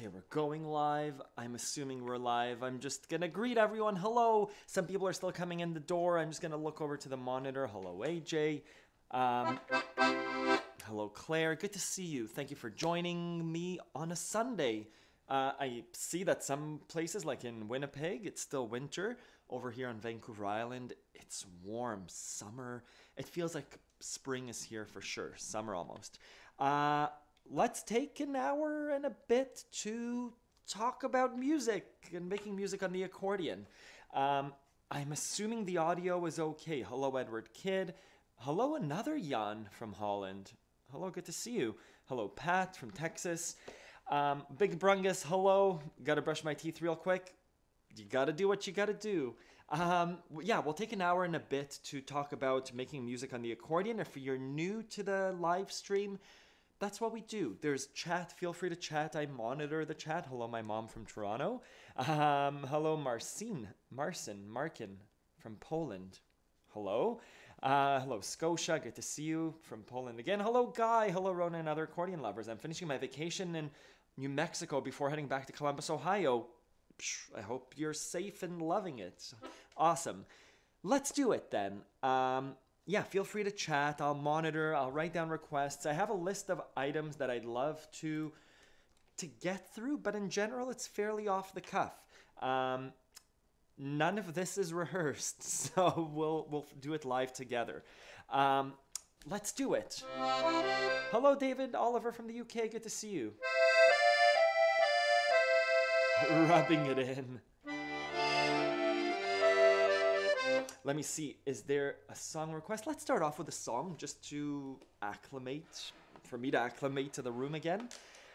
Okay, we're going live. I'm assuming we're live. I'm just gonna greet everyone. Hello. Some people are still coming in the door. I'm just gonna look over to the monitor. Hello, AJ. Hello, Claire. Good to see you. Thank you for joining me on a Sunday. I see that some places, like in Winnipeg, it's still winter. Over here on Vancouver Island, it's warm, summer. It feels like spring is here for sure. Summer almost. Let's take an hour and a bit to talk about music and making music on the accordion. I'm assuming the audio is okay. Hello, Edward Kidd. Hello, another Jan from Holland. Hello, good to see you. Hello, Pat from Texas. Big Brungus, hello. Gotta brush my teeth real quick. You gotta do what you gotta do. Yeah, we'll take an hour and a bit to talk about making music on the accordion. If you're new to the live stream, that's what we do. There's chat. Feel free to chat. I monitor the chat. Hello, my mom from Toronto. Hello, Marcin from Poland. Hello. Hello, Scotia. Good to see you from Poland again. Hello, Guy. Hello, Rona and other accordion lovers. I'm finishing my vacation in New Mexico before heading back to Columbus, Ohio. I hope you're safe and loving it. Awesome. Let's do it then. Yeah, feel free to chat. I'll monitor. I'll write down requests. I have a list of items that I'd love to get through, but in general, it's fairly off the cuff. None of this is rehearsed, so we'll do it live together. Let's do it. Hello, David Oliver from the UK. Good to see you. Rubbing it in. Let me see, is there a song request? Let's start off with a song just to acclimate, for me to acclimate to the room again.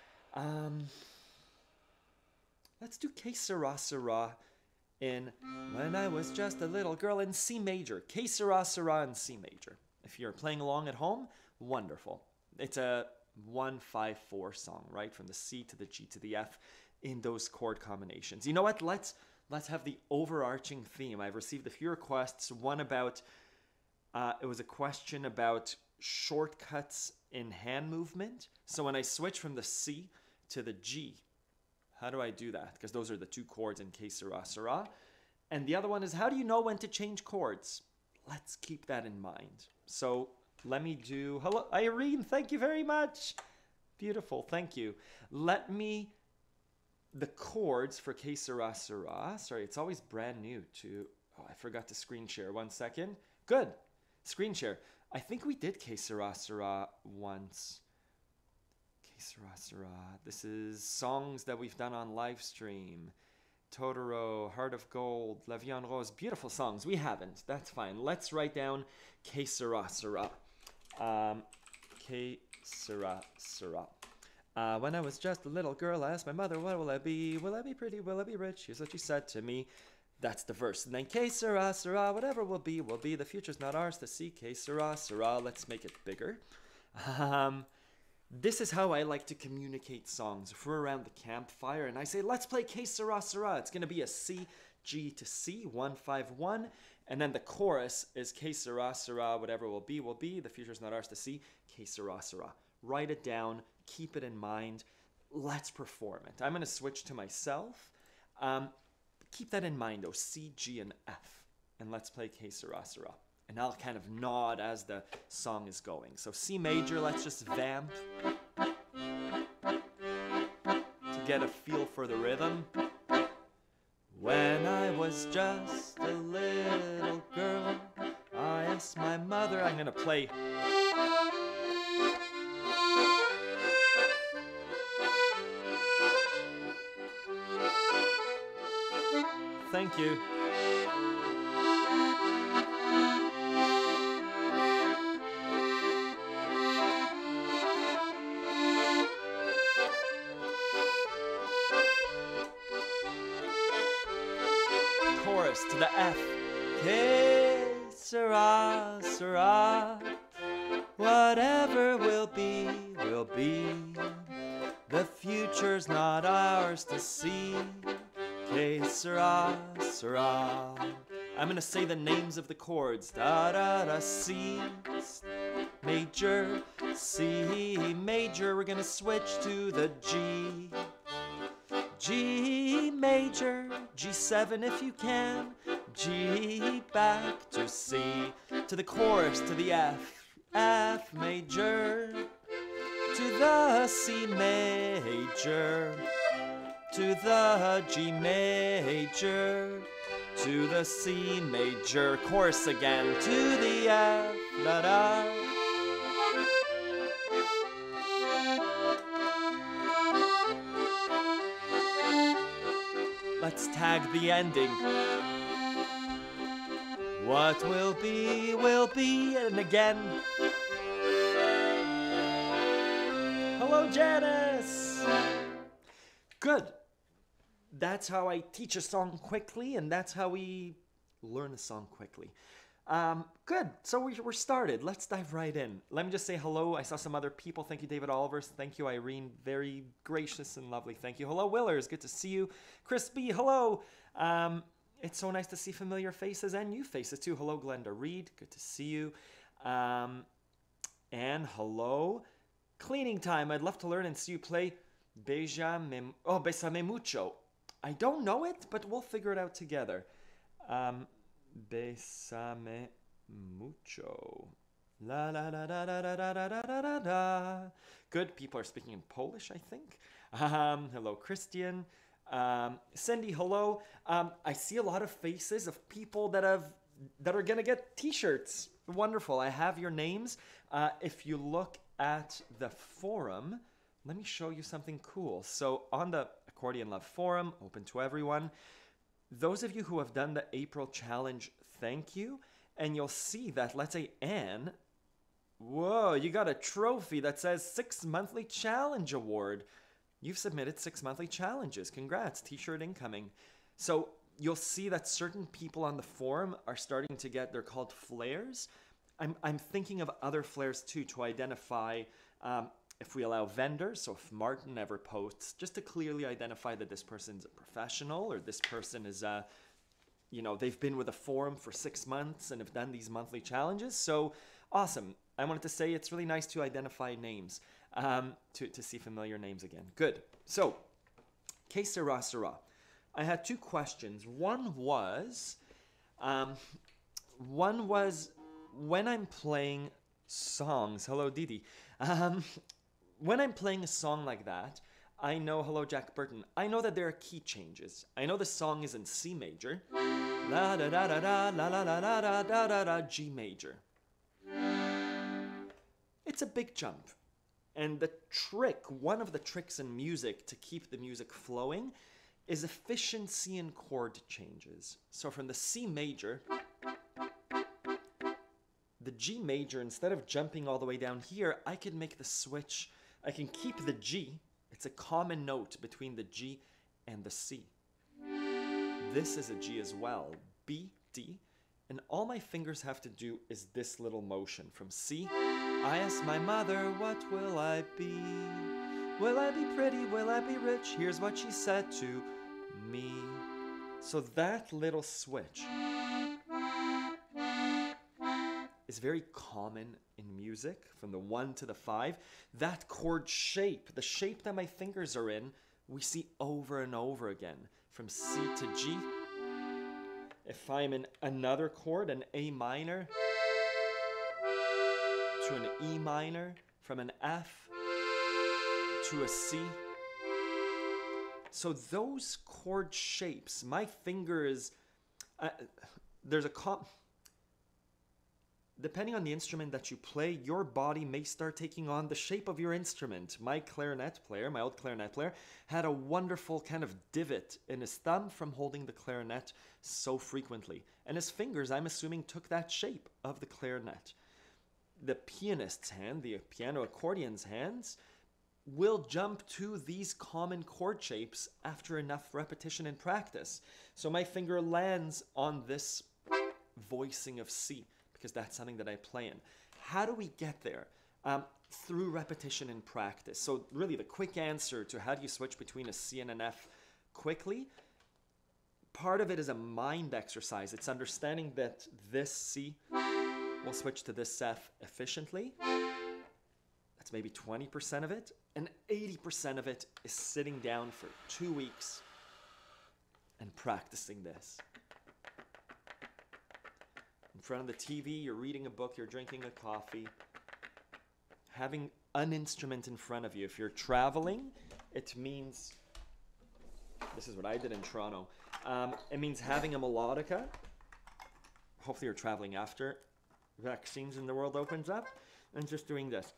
Let's do Que Sera Sera in When I Was Just a Little Girl in C major. Que Sera Sera in C major. If you're playing along at home, wonderful. It's a 1-5-4 song, right? From the C to the G to the F in those chord combinations. You know what? Let's have the overarching theme. I've received a few requests. One about, it was a question about shortcuts in hand movement. So when I switch from the C to the G, how do I do that? Because those are the two chords in Que Sera Sera. And the other one is, how do you know when to change chords? Let's keep that in mind. So let me do, hello, Irene, thank you very much. Beautiful, thank you. The chords for Que Sera Sera. Sorry, it's always brand new to... Oh, I forgot to screen share. 1 second. Good. Screen share. I think we did Que Sera Sera once. Que Sera Sera. This is songs that we've done on live stream. Totoro, Heart of Gold, La Vie en Rose. Beautiful songs. We haven't. That's fine. Let's write down Que Sera Sera. Que Sera Sera. When I was just a little girl, I asked my mother, what will I be? Will I be pretty? Will I be rich? Here's what she said to me. That's the verse. And then, Que Sera Sera, whatever will be, will be. The future's not ours to see. Que Sera Sera. Let's make it bigger. This is how I like to communicate songs. If we're around the campfire and I say, let's play Que Sera Sera, it's going to be a C, G to C, 1-5-1. And then the chorus is Que Sera Sera, whatever will be, will be. The future's not ours to see. Que Sera Sera. Write it down. Keep it in mind. Let's perform it. I'm going to switch to myself. Keep that in mind, though. C, G, and F. And let's play Que Sera Sera. And I'll kind of nod as the song is going. So C major, let's just vamp to get a feel for the rhythm. When I was just a little girl, I asked my mother. I'm going to play... Thank you. Chorus to the F. Que sera, sera. Whatever will be, will be. The future's not ours to see. Que sera, sera. I'm gonna say the names of the chords. Da da da, C major, C major. We're gonna switch to the G. G major, G7 if you can, G back to C, to the chorus, to the F, F major, to the C major, to the G major, to the C major, chorus again, to the F, da da. Let's tag the ending. What will be, and again. Hello, Janice! Good. That's how I teach a song quickly, and that's how we learn a song quickly. Good. So we're started. Let's dive right in. Let me just say hello. I saw some other people. Thank you, David Olivers. Thank you, Irene. Very gracious and lovely. Thank you. Hello, Willers. Good to see you. Chris B. Hello. It's so nice to see familiar faces and new faces too. Hello, Glenda Reed. Good to see you. And hello. Cleaning time. I'd love to learn and see you play Bésame Mucho. I don't know it, but we'll figure it out together. Bésame mucho. La la la la la la la la la la. Good. People are speaking in Polish, I think. Hello, Christian. Cindy, hello. I see a lot of faces of people that are gonna get t-shirts. Wonderful. I have your names. If you look at the forum, let me show you something cool. So on the Accordion Love forum, open to everyone, those of you who have done the April challenge, thank you. And you'll see that, let's say Anne, whoa, you got a trophy that says 6 monthly challenge award. You've submitted 6 monthly challenges. Congrats, t-shirt incoming. So you'll see that certain people on the forum are starting to get, they're called flares. I'm thinking of other flares too to identify if we allow vendors, so if Martin ever posts, just to clearly identify that this person's a professional or this person is, they've been with a forum for 6 months and have done these monthly challenges. So awesome. I wanted to say it's really nice to identify names, to see familiar names again. Good. So, que sera, sera. I had 2 questions. One was when I'm playing songs, hello Didi, when I'm playing a song like that, I know, hello Jack Burton, I know that there are key changes. I know the song is in C major, la da da da da, la la la la da da da da, G major. It's a big jump. And the trick, one of the tricks in music to keep the music flowing is efficiency in chord changes. So from the C major, the G major, instead of jumping all the way down here, I can make the switch. I can keep the G. It's a common note between the G and the C. This is a G as well, B, D, and all my fingers have to do is this little motion from C. I asked my mother, what will I be? Will I be pretty? Will I be rich? Here's what she said to me. So that little switch is very common in music, from the 1 to the 5. That chord shape, the shape that my fingers are in, we see over and over again. From C to G. If I'm in another chord, an A minor, to an E minor, from an F to a C. So those chord shapes, my fingers, depending on the instrument that you play, your body may start taking on the shape of your instrument. My clarinet player, my old clarinet player, had a wonderful kind of divot in his thumb from holding the clarinet so frequently. And his fingers, I'm assuming, took that shape of the clarinet. The pianist's hand, the piano accordion's hands, will jump to these common chord shapes after enough repetition and practice. So my finger lands on this voicing of C, because that's something that I play in. How do we get there? Through repetition and practice. So really the quick answer to how do you switch between a C and an F quickly, part of it is a mind exercise. It's understanding that this C will switch to this F efficiently. That's maybe 20% of it. And 80% of it is sitting down for 2 weeks and practicing this. In front of the TV, you're reading a book, you're drinking a coffee, having an instrument in front of you. If you're traveling, it means, this is what I did in Toronto, it means having a melodica. Hopefully you're traveling after vaccines in the world opens up, and just doing this.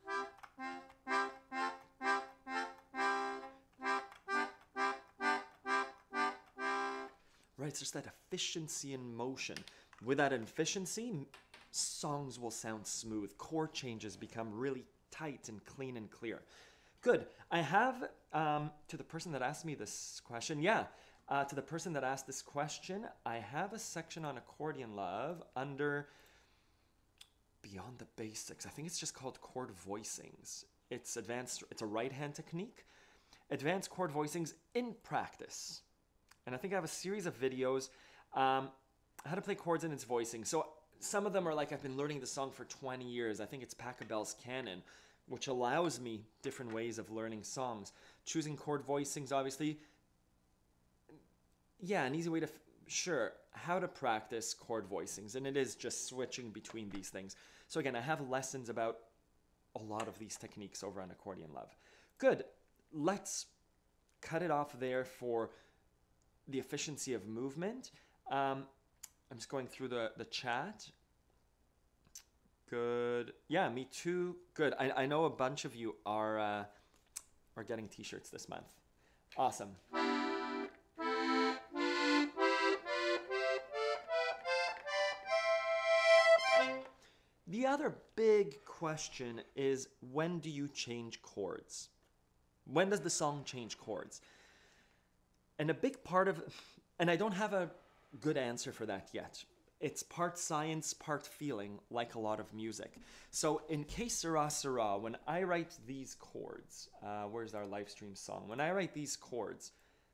Right, it's just that efficiency in motion. With that efficiency, songs will sound smooth. Chord changes become really tight and clean and clear. Good. I have, to the person that asked me this question, to the person that asked this question, I have a section on Accordion Love under Beyond the Basics. I think it's just called chord voicings. It's advanced, it's a right hand technique. Advanced chord voicings in practice. And I think I have a series of videos, how to play chords in its voicing. So some of them are like, I've been learning the song for 20 years. I think it's Pachelbel's Canon, which allows me different ways of learning songs. Choosing chord voicings, obviously. Yeah, an easy way to, sure, how to practice chord voicings. And it is just switching between these things. So again, I have lessons about a lot of these techniques over on Accordion Love. Good. Let's cut it off there for the efficiency of movement. I'm just going through the chat. Good. Yeah, me too. Good. I know a bunch of you are getting t-shirts this month. Awesome. The other big question is, when do you change chords? When does the song change chords? And a big part of, and I don't have a good answer for that yet. It's part science, part feeling, like a lot of music. So in Que Sera Sera, when I write these chords, where's our live stream song? When I write these chords,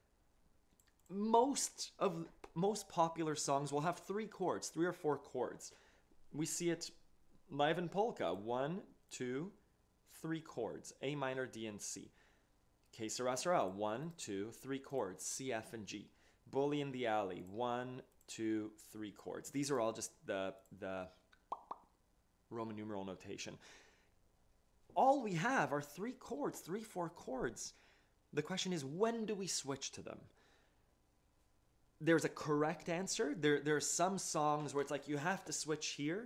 most popular songs will have 3 chords, 3 or 4 chords. We see it live in polka, 1, 2, 3 chords, A minor, D, and C. Que Sera Sera, 1, 2, 3 chords, C, F, and G. Bully in the Alley, 1, 2, 3 chords. These are all just the Roman numeral notation. All we have are 3 chords, 3, 4 chords. The question is, when do we switch to them? There's a correct answer. There are some songs where it's like you have to switch here.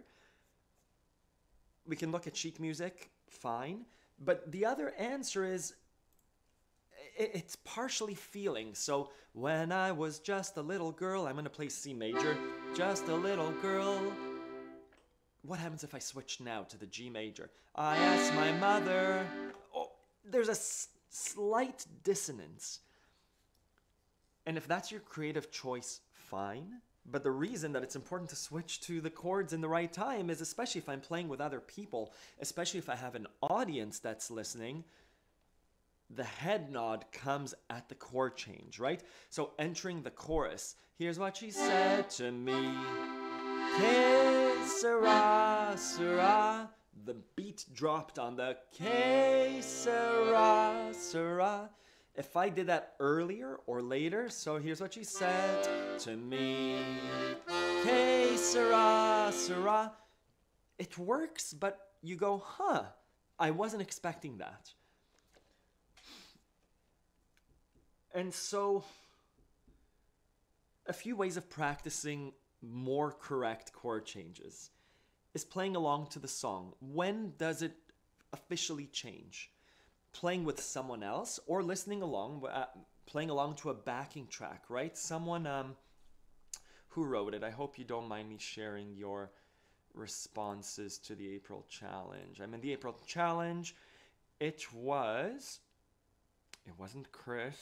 We can look at sheet music, fine. But the other answer is, it's partially feeling. So when I was just a little girl, I'm going to play C major. Just a little girl. What happens if I switch now to the G major? I asked my mother. Oh, there's a slight dissonance. And if that's your creative choice, fine. But the reason that it's important to switch to the chords in the right time is, especially if I'm playing with other people, especially if I have an audience that's listening, the head nod comes at the chord change, right? So entering the chorus, here's what she said to me. Que sera, sera. The beat dropped on the que sera, sera. If I did that earlier or later, so here's what she said to me. Que sera, sera. It works, but you go, huh, I wasn't expecting that. And so, a few ways of practicing more correct chord changes is playing along to the song. When does it officially change? Playing with someone else or listening along, playing along to a backing track, right? Someone who wrote it. I hope you don't mind me sharing your responses to the April challenge. I'm in the April challenge. It wasn't Chris.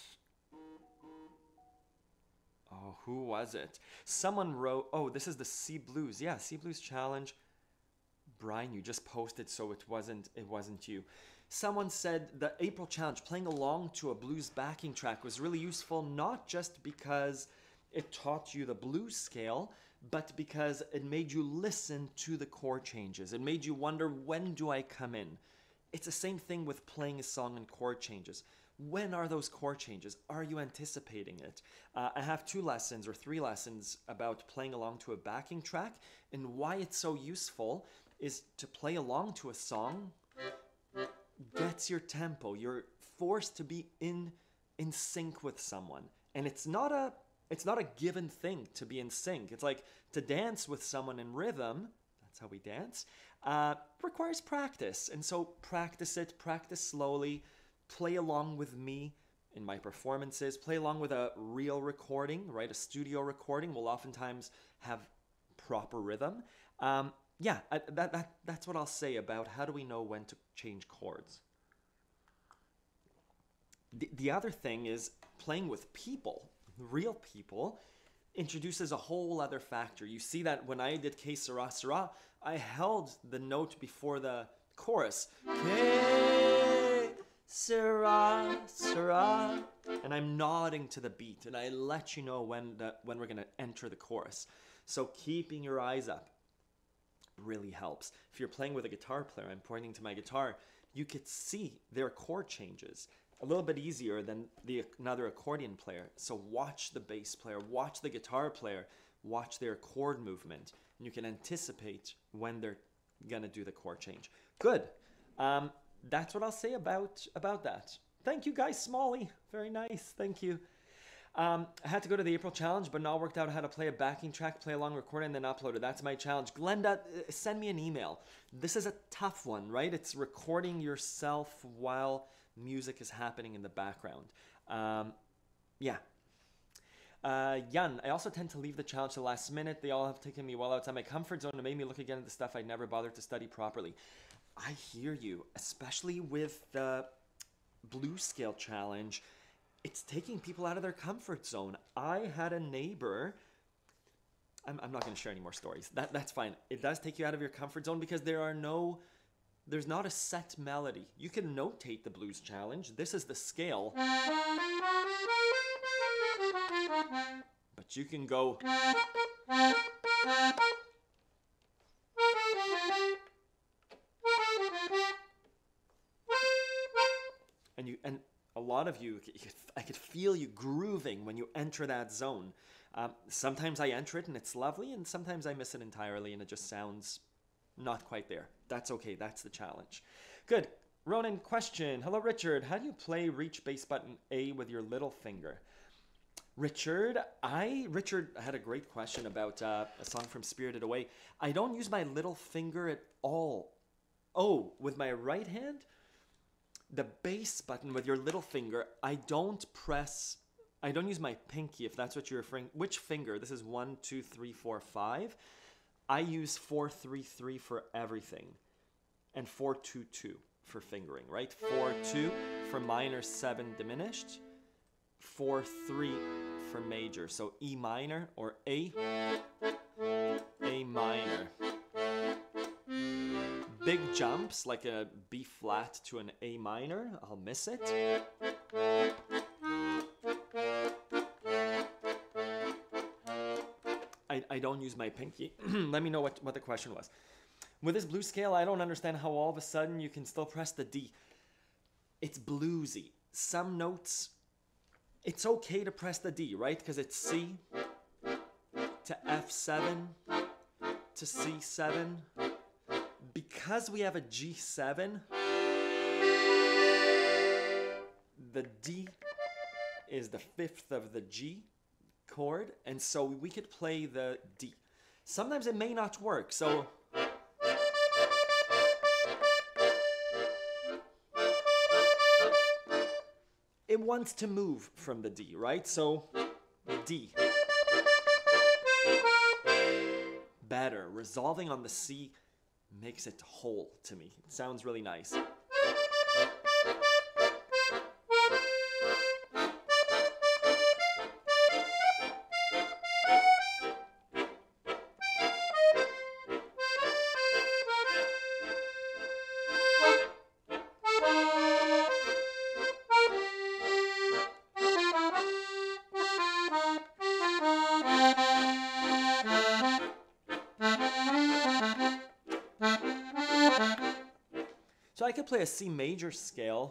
Oh, who was it? Someone wrote, oh, this is the C Blues. Yeah, C Blues challenge. Brian, you just posted, so it wasn't you. Someone said the April challenge, playing along to a blues backing track, was really useful, not just because it taught you the blues scale, but because it made you listen to the chord changes. It made you wonder, when do I come in? It's the same thing with playing a song and chord changes. When are those chord changes? Are you anticipating it? I have 2 lessons or 3 lessons about playing along to a backing track, and why it's so useful is to play along to a song gets your tempo. You're forced to be in sync with someone, and it's not a given thing to be in sync. It's like to dance with someone in rhythm. That's how we dance. Requires practice, and so practice it. Practice slowly. Play along with me in my performances. Play along with a real recording, right? A studio recording will oftentimes have proper rhythm. That's what I'll say about how do we know when to change chords. The other thing is playing with people, real people, introduces a whole other factor. You see that when I did Que Sera Sera, I held the note before the chorus. Que Sera Sera. And I'm nodding to the beat, and I let you know when we're going to enter the chorus. So keeping your eyes up really helps. If you're playing with a guitar player, I'm pointing to my guitar, you could see their chord changes a little bit easier than another accordion player. So watch the bass player, watch the guitar player, watch their chord movement, and you can anticipate when they're gonna do the chord change. Good. That's what I'll say about that. Thank you guys, Smalley. Very nice. Thank you. I had to go to the April challenge, but not worked out how to play a backing track, play along, record it, and then upload it. That's my challenge. Glenda, send me an email. This is a tough one, right? It's recording yourself while music is happening in the background. Jan, I also tend to leave the challenge to the last minute. They all have taken me well outside my comfort zone and made me look again at the stuff I'd never bothered to study properly. I hear you, especially with the Blue Scale challenge. It's taking people out of their comfort zone. I had a neighbor. I'm not going to share any more stories. That's fine. It does take you out of your comfort zone because there's not a set melody. You can notate the blues challenge. This is the scale. But you can go. And a lot of you, I could feel you grooving when you enter that zone. Sometimes I enter it and it's lovely, and sometimes I miss it entirely and it just sounds not quite there. That's okay. That's the challenge. Good. Ronan, question. Hello, Richard. How do you play reach bass button A with your little finger? Richard had a great question about a song from Spirited Away. I don't use my little finger at all. Oh, with my right hand? The bass button with your little finger, I don't use my pinky, if that's what you're referring. Which finger? This is 1, 2, 3, 4, 5. I use 4, 3, 3 for everything. And 4, 2, 2 for fingering, right? 4, 2 for minor, 7 diminished. 4, 3 for major. So E minor or A minor. Big jumps, like a B flat to an A minor, I'll miss it. I don't use my pinky. Let me know what the question was. With this blues scale, I don't understand how all of a sudden you can still press the D. It's bluesy. Some notes, it's okay to press the D, right? Because it's C to F7 to C7. Because we have a G7, the D is the 5th of the G chord, and so we could play the D. Sometimes it may not work, so it wants to move from the D, right? So D. Better. Resolving on the C makes it whole to me. It sounds really nice. So I could play a C major scale.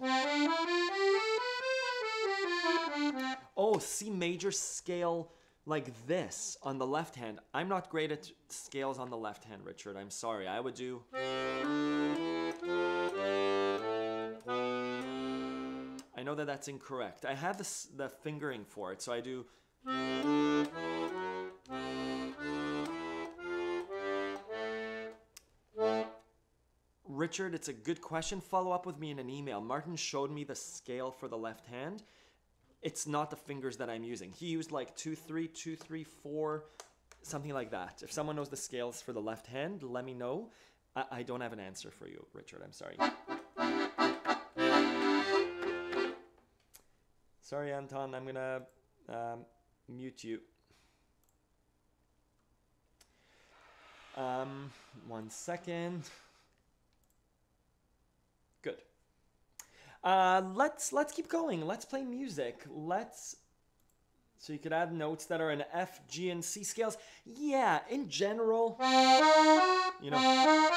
Oh, C major scale like this on the left hand. I'm not great at scales on the left hand, Richard. I'm sorry. I would do... I know that that's incorrect. I have the fingering for it, so I do... Richard, it's a good question. Follow up with me in an email. Martin showed me the scale for the left hand. It's not the fingers that I'm using. He used like 2, 3, 2, 3, 4, something like that. If someone knows the scales for the left hand, let me know. I don't have an answer for you, Richard. I'm sorry. Sorry, Anton. I'm gonna mute you. 1 second. Good. Let's keep going. Let's play music. So you could add notes that are in F, G, and C scales. Yeah, in general, you know.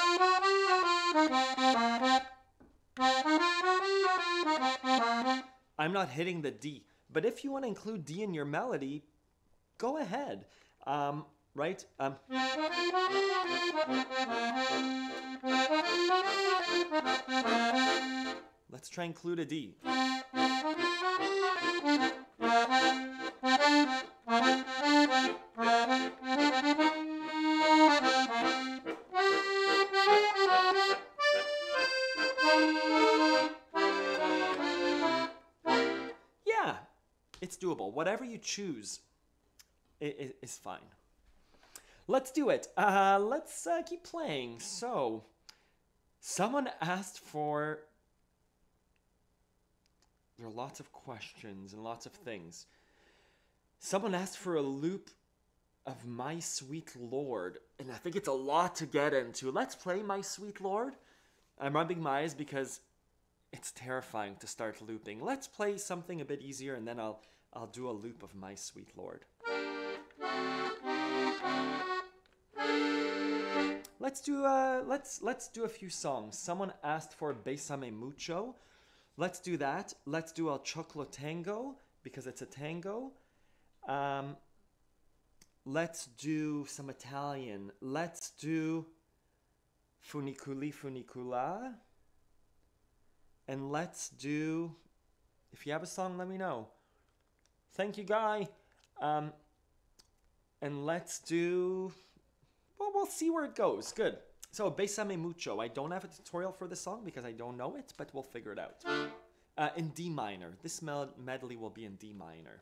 I'm not hitting the D, but if you want to include D in your melody, go ahead. Right? Let's try and include a D. Yeah, it's doable. Whatever you choose is fine. Let's do it. Let's keep playing. So, someone asked for... There are lots of questions and lots of things. Someone asked for a loop of My Sweet Lord, and I think it's a lot to get into. Let's play My Sweet Lord. I'm rubbing my eyes because it's terrifying to start looping. Let's play something a bit easier, and then I'll do a loop of My Sweet Lord. Let's do a few songs. Someone asked for Bésame Mucho. Let's do that. Let's do El Choclo Tango because it's a tango. Let's do some Italian. Let's do Funiculi Funicula. And let's do... If you have a song, let me know. Thank you, Guy. And let's do... Well, we'll see where it goes. Good. So, Bésame Mucho. I don't have a tutorial for this song because I don't know it, but we'll figure it out. In D minor. This medley will be in D minor.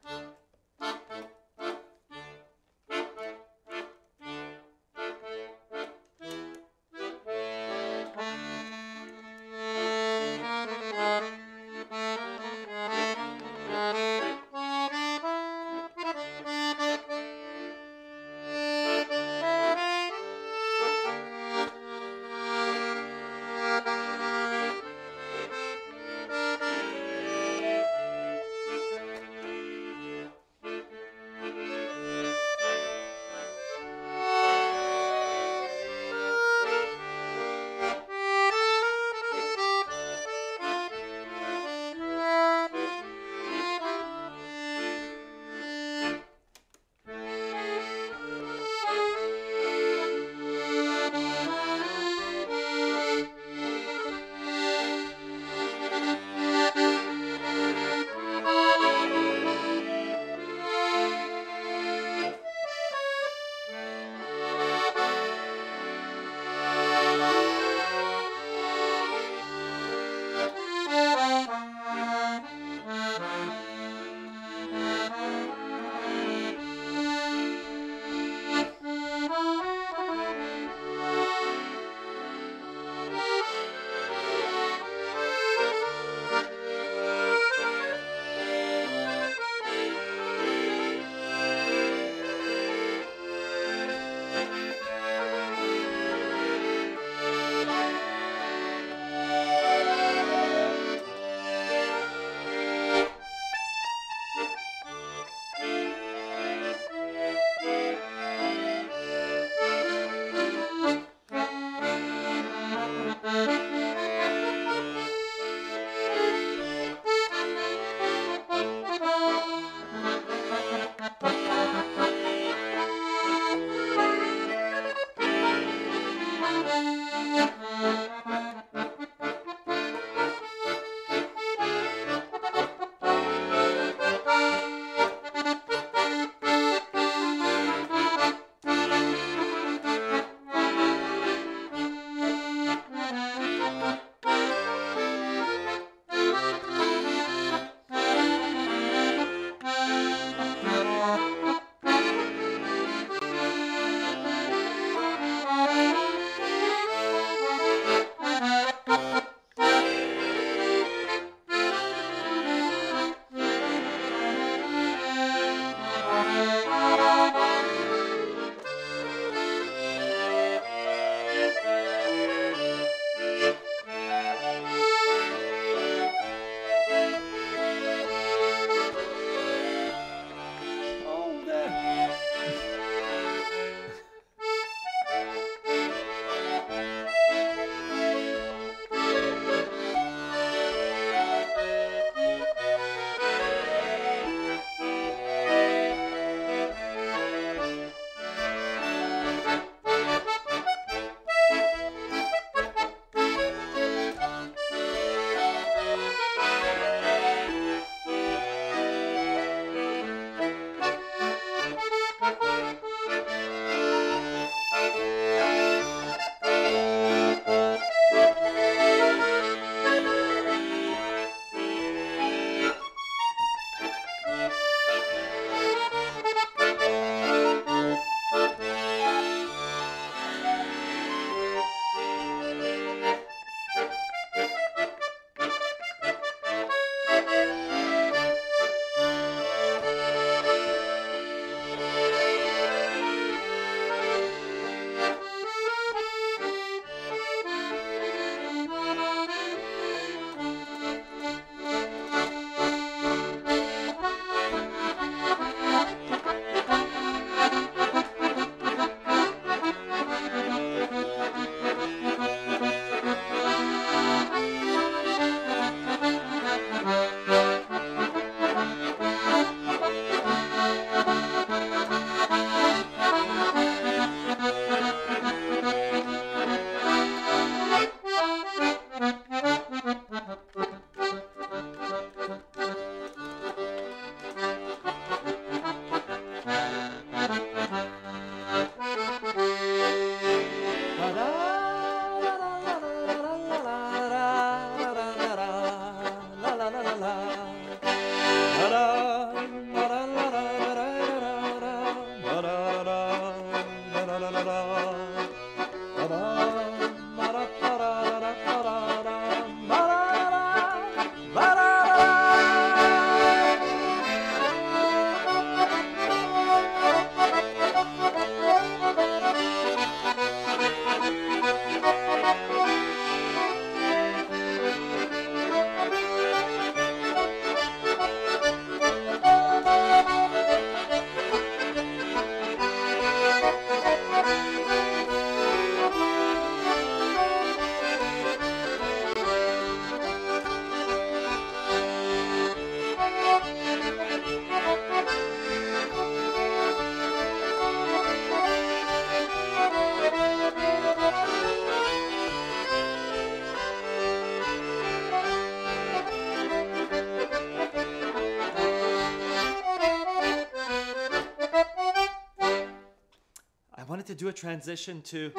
wanted to do a transition to...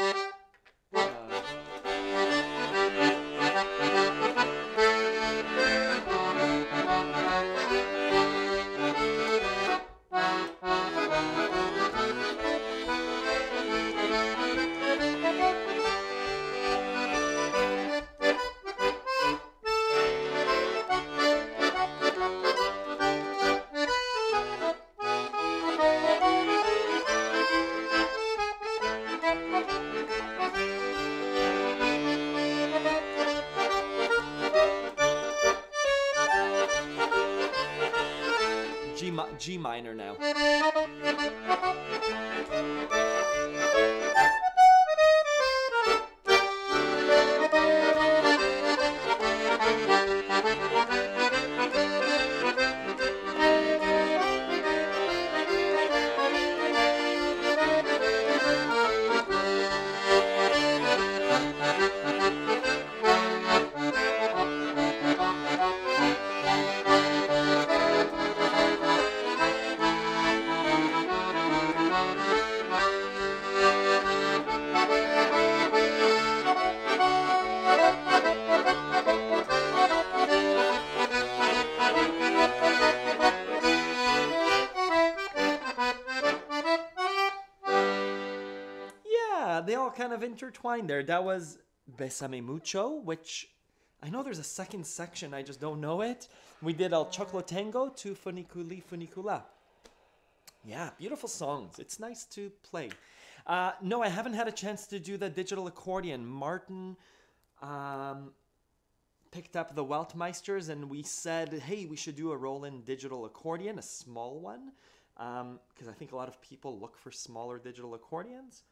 G minor now. They all kind of intertwined there. That was Bésame Mucho, which I know there's a second section, I just don't know it. We did El Choclo Tango to Funiculi Funicula. Yeah, beautiful songs. It's nice to play. No, I haven't had a chance to do the digital accordion. Martin picked up the Weltmeisters and we said, hey, we should do a Roland digital accordion, a small one, because I think a lot of people look for smaller digital accordions.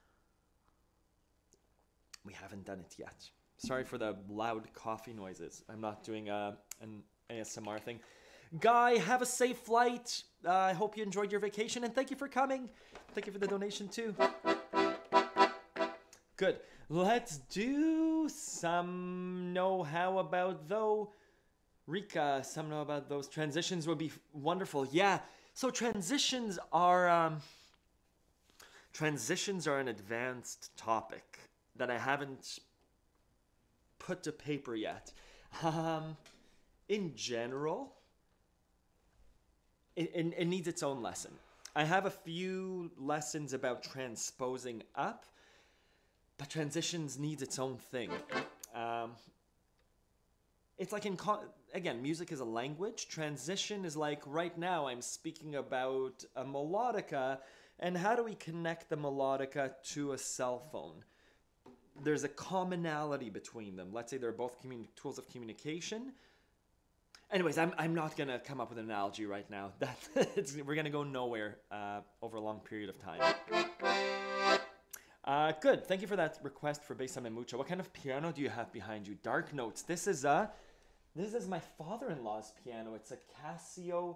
We haven't done it yet. Sorry for the loud coffee noises. I'm not doing an ASMR thing. Guy, have a safe flight. I hope you enjoyed your vacation, and thank you for coming. Thank you for the donation, too. Good. Let's do some know-how about, though. Rika, some know about those transitions would be wonderful. Yeah, so transitions are an advanced topic that I haven't put to paper yet. In general, it needs its own lesson. I have a few lessons about transposing up, but transitions needs its own thing. It's like again, music is a language. Transition is like right now I'm speaking about a melodica, and how do we connect the melodica to a cell phone? There's a commonality between them. Let's say they're both tools of communication. Anyways, I'm not going to come up with an analogy right now. We're going to go nowhere over a long period of time. Good. Thank you for that request for Bésame Mucho. What kind of piano do you have behind you? Dark Notes. This is my father-in-law's piano. It's a Casio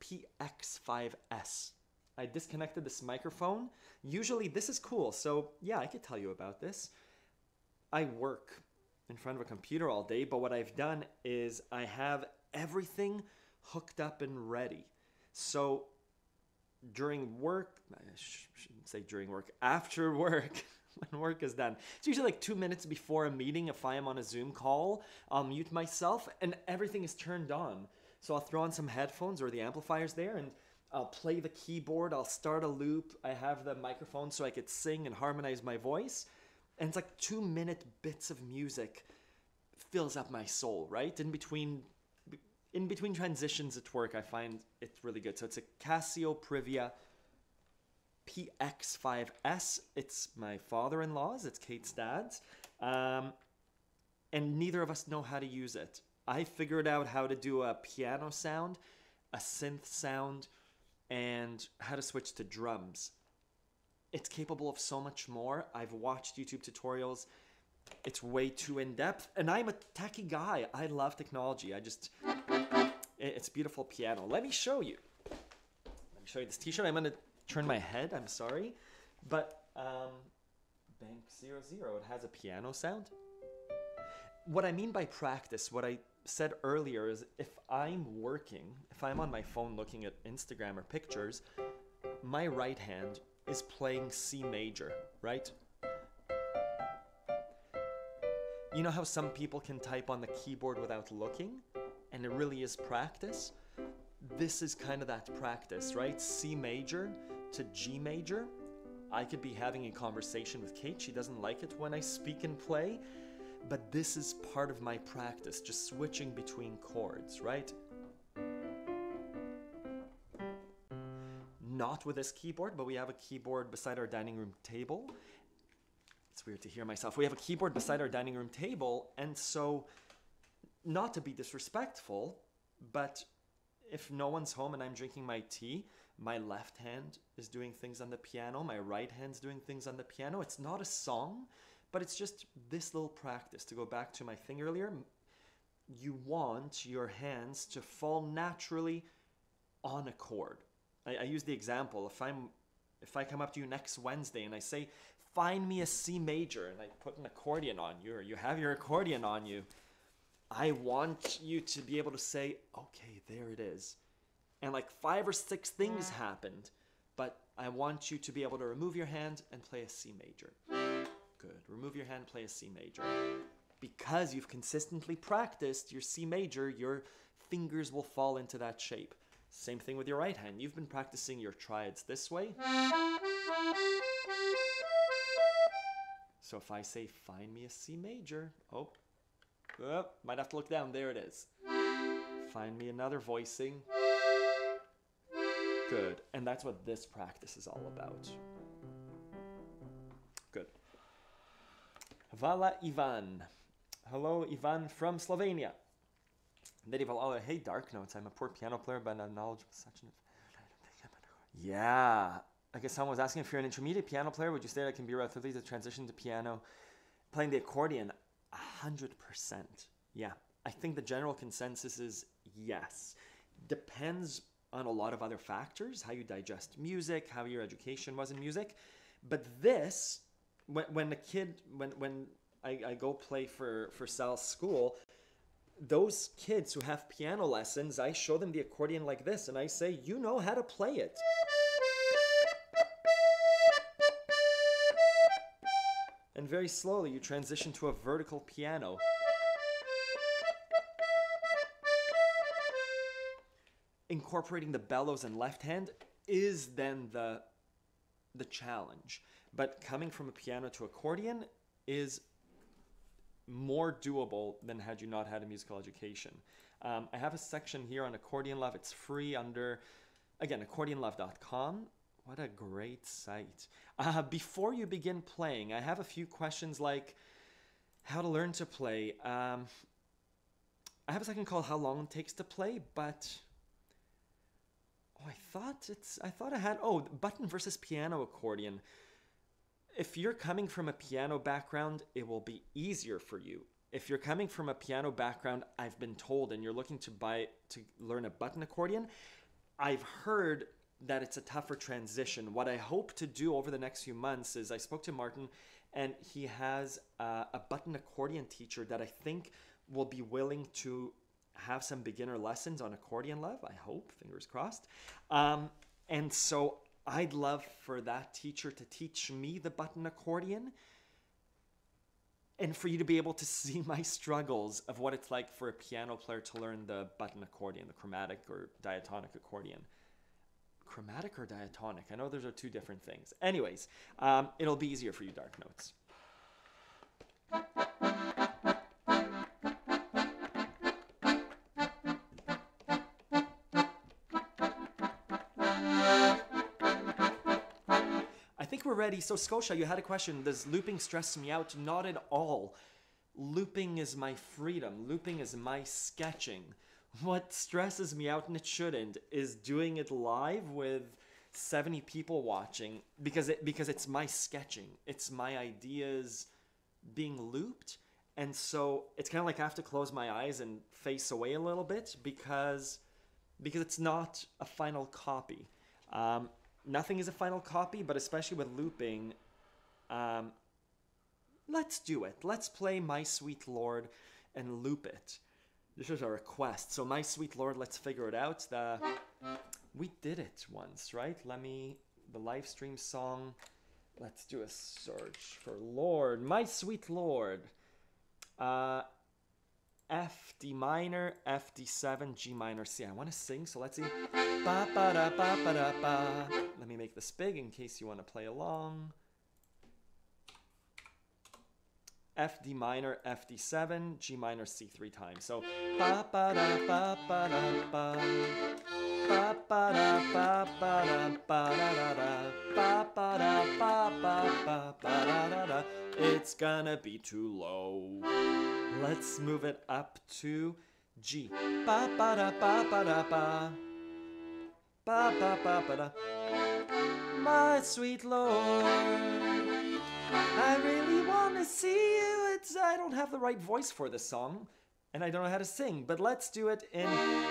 PX5S. I disconnected this microphone. Usually this is cool. So yeah, I could tell you about this. I work in front of a computer all day, but what I've done is I have everything hooked up and ready. So during work, I shouldn't say during work, after work, when work is done, it's usually like 2 minutes before a meeting. If I am on a Zoom call, I'll mute myself and everything is turned on. So I'll throw on some headphones or the amplifiers there and I'll play the keyboard. I'll start a loop. I have the microphone so I could sing and harmonize my voice. And it's like 2-minute bits of music fills up my soul, right? In between transitions at work, I find it's really good. So it's a Casio Privia PX5S. It's my father-in-law's. It's Kate's dad's. And neither of us know how to use it. I figured out how to do a piano sound, a synth sound, and how to switch to drums. It's capable of so much more. I've watched YouTube tutorials. It's way too in-depth. And I'm a techie guy. I love technology. It's beautiful piano. Let me show you. Let me show you this t-shirt. I'm going to turn my head. I'm sorry. But Bank 00, it has a piano sound. What I mean by practice, what I said earlier is if I'm working, if I'm on my phone looking at Instagram or pictures, my right hand is playing C major, right? You know how some people can type on the keyboard without looking? And it really is practice? This is kind of that practice, right? C major to G major. I could be having a conversation with Kate. She doesn't like it when I speak and play. But this is part of my practice, just switching between chords, right? Not with this keyboard, but we have a keyboard beside our dining room table. It's weird to hear myself. We have a keyboard beside our dining room table, and so, not to be disrespectful, but if no one's home and I'm drinking my tea, my left hand is doing things on the piano, my right hand's doing things on the piano. It's not a song, but it's just this little practice. To go back to my thing earlier, you want your hands to fall naturally on a chord. I use the example, if I come up to you next Wednesday and I say, find me a C major, and I put an accordion on you, or you have your accordion on you, I want you to be able to say, okay, there it is. And like 5 or 6 things happened, but I want you to be able to remove your hand and play a C major. Good. Remove your hand, play a C major. Because you've consistently practiced your C major, your fingers will fall into that shape. Same thing with your right hand. You've been practicing your triads this way. So if I say, find me a C major, might have to look down, there it is. Find me another voicing. Good. And that's what this practice is all about. Good. Vala Ivan. Hello, Ivan from Slovenia. Hey, Dark Notes. I'm a poor piano player, but a knowledgeable section of... Yeah. I guess someone was asking if you're an intermediate piano player, would you say that can be relatively the transition to piano? Playing the accordion, 100%. Yeah. I think the general consensus is yes. Depends on a lot of other factors, how you digest music, how your education was in music. But this, when I go play for Sal's school, those kids who have piano lessons, I show them the accordion like this, and I say, you know how to play it. And very slowly, you transition to a vertical piano. Incorporating the bellows and left hand is then the challenge. But coming from a piano to accordion is more doable than had you not had a musical education. I have a section here on Accordion Love. It's free under, again, accordionlove.com. What a great site. Before you begin playing, I have a few questions like how to learn to play. I have a section called How Long It Takes to Play, but I thought I had button versus piano accordion. If you're coming from a piano background, it will be easier for you. If you're coming from a piano background, I've been told, and you're looking to learn a button accordion, I've heard that it's a tougher transition. What I hope to do over the next few months is I spoke to Martin, and he has a button accordion teacher that I think will be willing to have some beginner lessons on Accordion Love. I hope, fingers crossed. And so I'd love for that teacher to teach me the button accordion and for you to be able to see my struggles of what it's like for a piano player to learn the button accordion, the chromatic or diatonic accordion. Chromatic or diatonic? I know those are two different things. Anyways, it'll be easier for you, Dark Notes. I think we're ready. So Scotia, you had a question. Does looping stress me out? Not at all. Looping is my freedom. Looping is my sketching. What stresses me out, and it shouldn't, is doing it live with 70 people watching because it's my sketching. It's my ideas being looped. And so it's kind of like I have to close my eyes and face away a little bit because it's not a final copy. Nothing is a final copy, but especially with looping, let's do it. Let's play My Sweet Lord and loop it. This is a request. So My Sweet Lord, let's figure it out. We did it once, right? Let me the live stream song. Let's do a search for Lord, my sweet Lord. F, D minor, F, D7, G minor, C. I want to sing, so let's see. Ba, ba, da, ba, ba, da, ba. Let me make this big in case you want to play along. F, D minor, F, D7, G minor, C 3 times. So ba, ba, da, ba, ba, da, ba. Ba, ba, da, ba, ba, da, ba, da, da, da. Ba, ba, da, ba, ba, ba, ba, da, da, da. It's gonna be too low. Let's move it up to G. Ba, ba, da, ba, ba, da, ba. Ba, ba, ba, ba, da. My sweet Lord, I really want to see you. I don't have the right voice for this song, and I don't know how to sing, but let's do it in...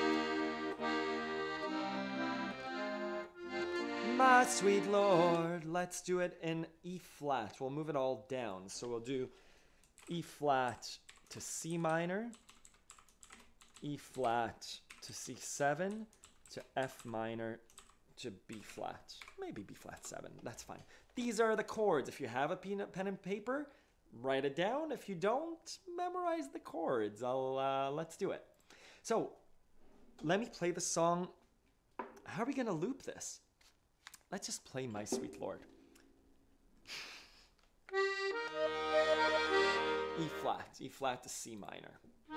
My sweet Lord, let's do it in E flat. We'll move it all down. So we'll do E flat to C minor, E flat to C7, to F minor, to B flat. Maybe B flat 7, that's fine. These are the chords. If you have a pen and paper, write it down. If you don't, memorize the chords. Let's do it. So let me play the song. How are we gonna loop this? Let's just play My Sweet Lord. E flat to C minor.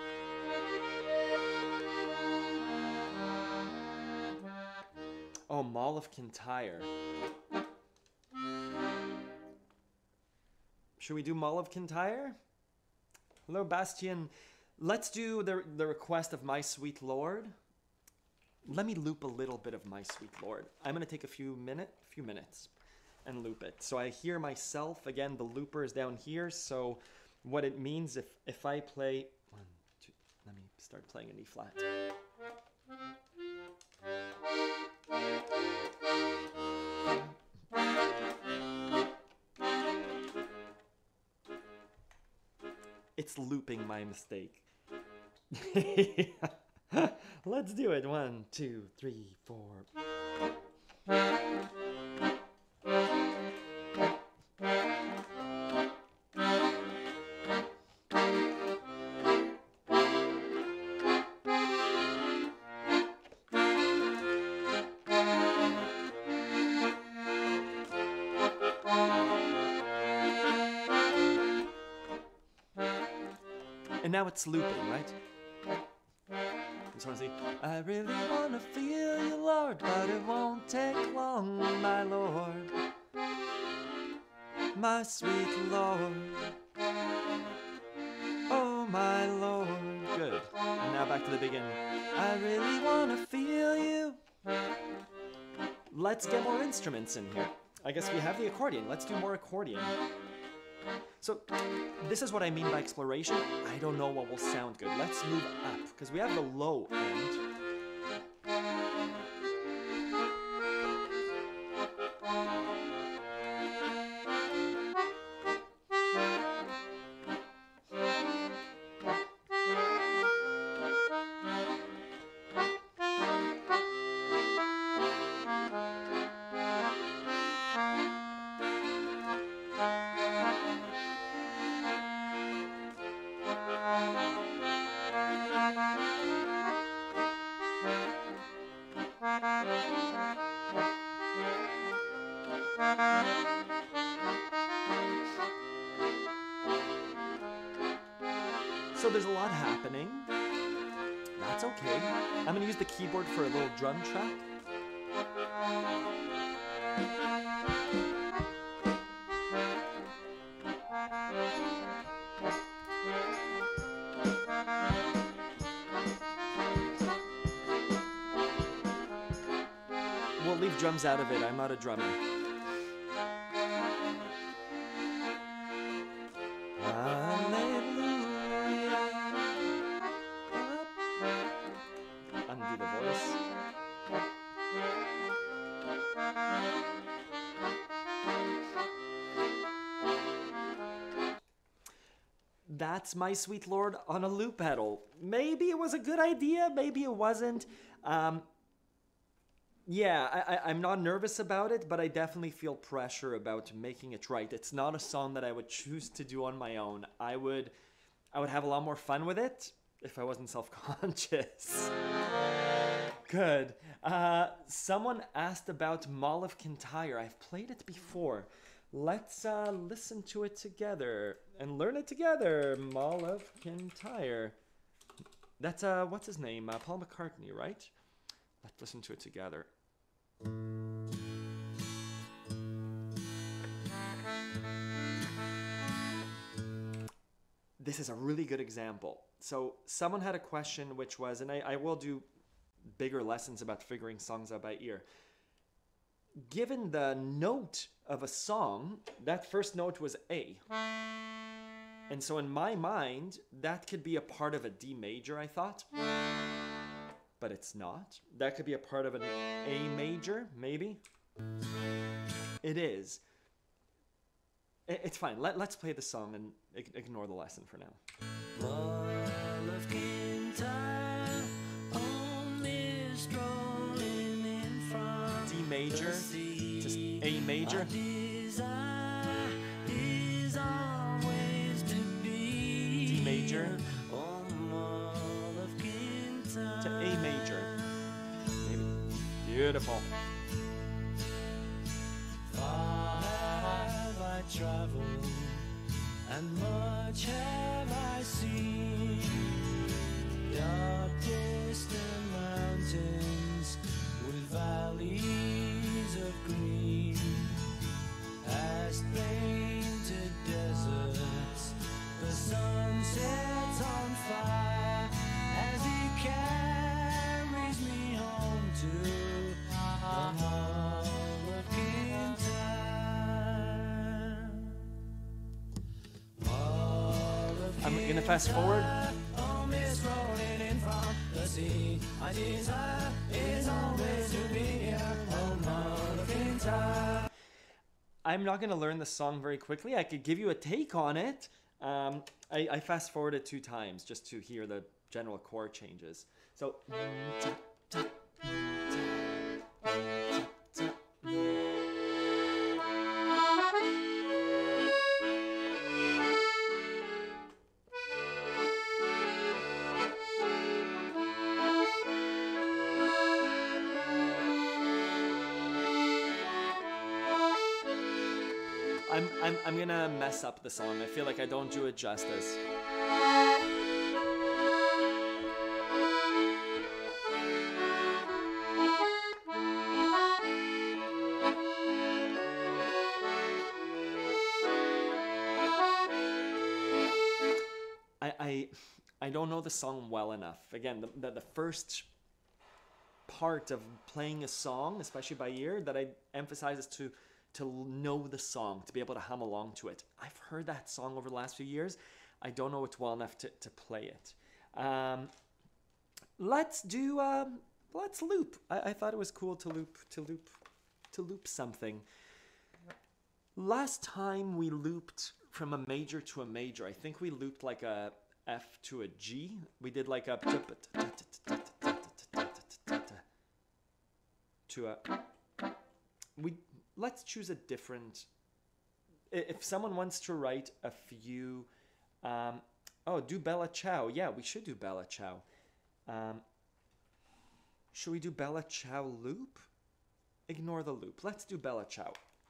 Oh, Mall of Kintyre. Should we do Mall of Kintyre? Hello, Bastien. Let's do the request of My Sweet Lord. Let me loop a little bit of My Sweet Lord. I'm gonna take a few minutes and loop it. So I hear myself. Again, the looper is down here. So what it means if I play 1, 2, let me start playing an E flat. It's looping my mistake. Let's do it. 1, 2, 3, 4. And now it's looping, right? Just want to see. I really want to feel you, Lord, but it won't take long, my Lord. My sweet Lord. Oh, my Lord. Good. And now back to the beginning. I really want to feel you. Let's get more instruments in here. I guess we have the accordion. Let's do more accordion. So this is what I mean by exploration. I don't know what will sound good. Let's move up, because we have the low end. So there's a lot happening. That's okay. I'm gonna use the keyboard for a little drum track. We'll leave drums out of it. I'm not a drummer. Undo the voice. That's My Sweet Lord on a loop pedal. Maybe it was a good idea, maybe it wasn't. Yeah, I'm not nervous about it, but I definitely feel pressure about making it right. It's not a song that I would choose to do on my own. I would have a lot more fun with it if I wasn't self-conscious. Good. Someone asked about Mall of Kintyre. I've played it before. Let's listen to it together and learn it together. Mall of Kintyre. That's what's his name? Paul McCartney, right? Let's listen to it together. This is a really good example. So someone had a question which was, and I will do bigger lessons about figuring songs out by ear. Given the note of a song, that first note was A. And so in my mind, that could be a part of a D major, I thought. But it's not. That could be a part of an A major, maybe. It is. It's fine. Let's play the song and ignore the lesson for now. Mall of Kintyre, only strolling in front. D major, just A major. Desire is always to be D major on Mall of Kintyre. to A major. Maybe. Beautiful. Far have I traveled, and much have I seen. Dark distant mountains with valleys of green, past painted deserts, the sun sets on fire as he carries me home to the Mall of Kintyre. I'm gonna fast forward. Oh, Miss rolling in front the sea. My desire is always to be here on Mall of Kintyre. I'm not gonna learn the song very quickly. I could give you a take on it. I fast forwarded 2 times just to hear the general chord changes. So. I'm gonna mess up the song. I feel like I don't do it justice. I don't know the song well enough. Again, the first part of playing a song, especially by ear, that I emphasize is to know the song, to be able to hum along to it. I've heard that song over the last few years. I don't know it well enough to play it. Let's loop. I thought it was cool to loop something. Last time we looped from a major to a major, I think we looped like a F to a G. We did like a to a let's choose a different. If someone wants to write a few, do Bella Ciao. Yeah, we should do Bella Ciao. Should we do Bella Ciao loop? Ignore the loop. Let's do Bella Ciao.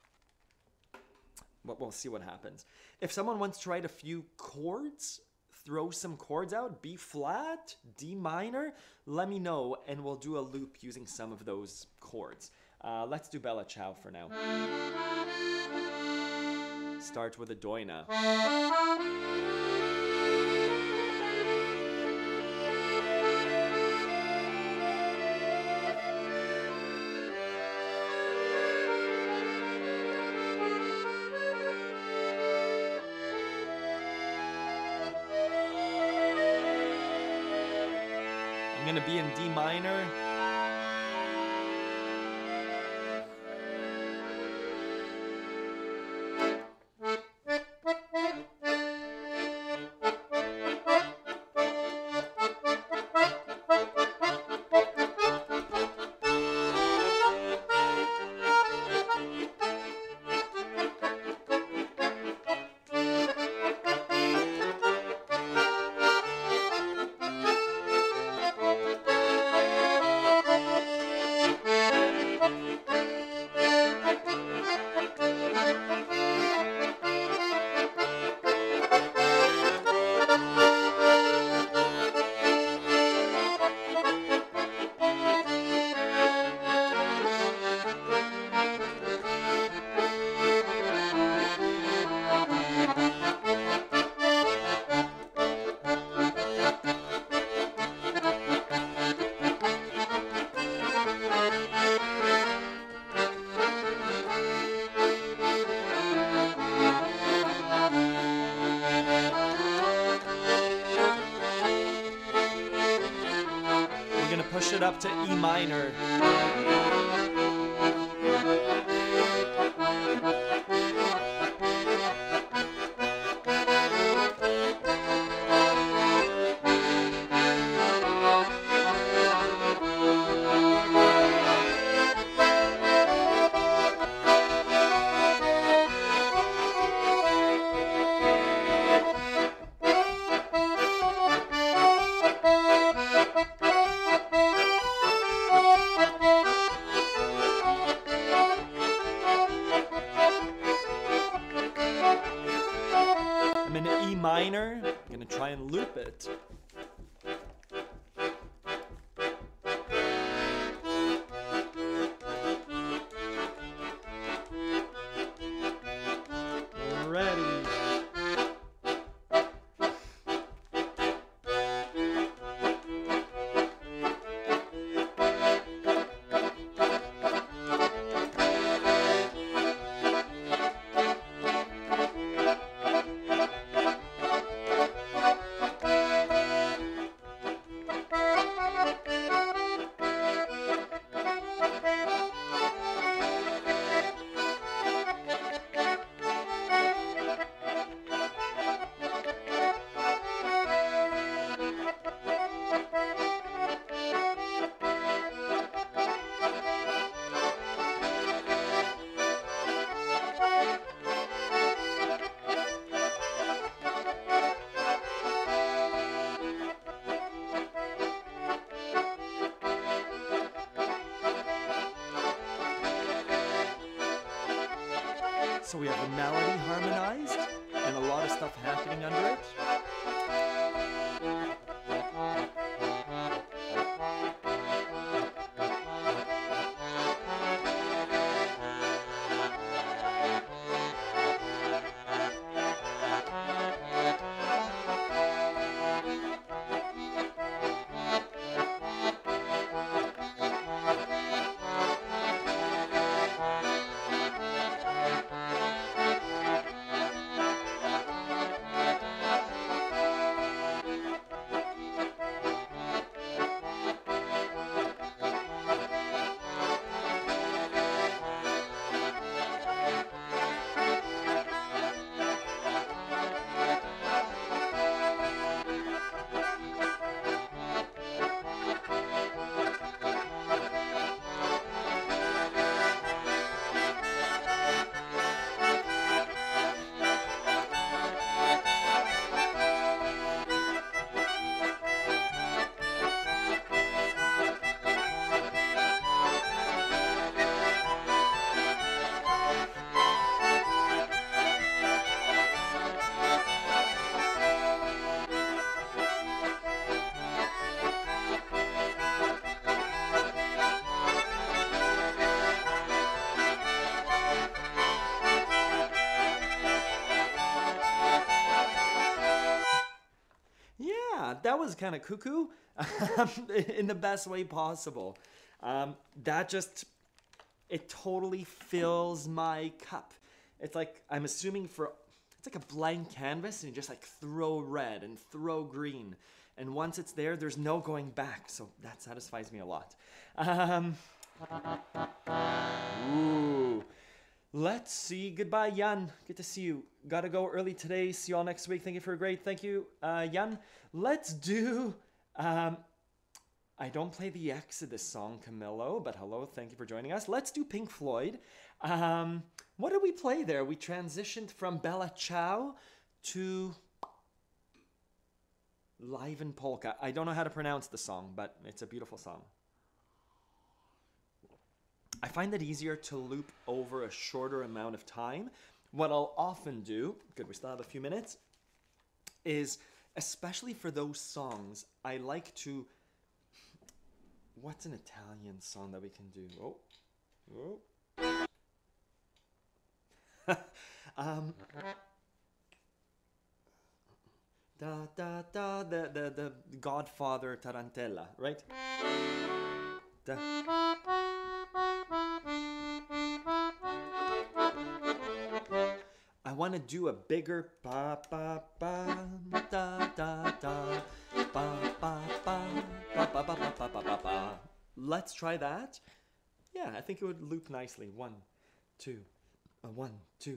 We'll see what happens. If someone wants to write a few chords, throw some chords out, B flat, D minor, let me know and we'll do a loop using some of those chords. Let's do Bella Ciao for now. Start with a doina. I'm gonna be in D minor. We're gonna push it up to E minor. I'm in E minor. I'm gonna try and loop it. Ready. So we have the melody harmonized and a lot of stuff happening under it. That was kind of cuckoo in the best way possible. That just, it totally fills my cup. It's like, I'm assuming it's like a blank canvas and you just like throw red and throw green. And once it's there, there's no going back. So that satisfies me a lot. Ooh. Let's see. Goodbye, Jan. Good to see you. Gotta go early today. See you all next week. Thank you for a great. Thank you, Jan. Let's do. I don't play the Exodus song, Camillo, but hello. Thank you for joining us. Let's do Pink Floyd. What did we play there? We transitioned from Bella Ciao to Live in Polka. I don't know how to pronounce the song, but it's a beautiful song. I find it easier to loop over a shorter amount of time. What I'll often do, good, we still have a few minutes, is especially for those songs, I like to. What's an Italian song that we can do? Da da da, the Godfather Tarantella, right? Da. I want to do a bigger ba ba ba da da da ba ba ba ba ba ba ba ba ba ba ba. Let's try that. Yeah, I think it would loop nicely. 1, 2, 1, 2.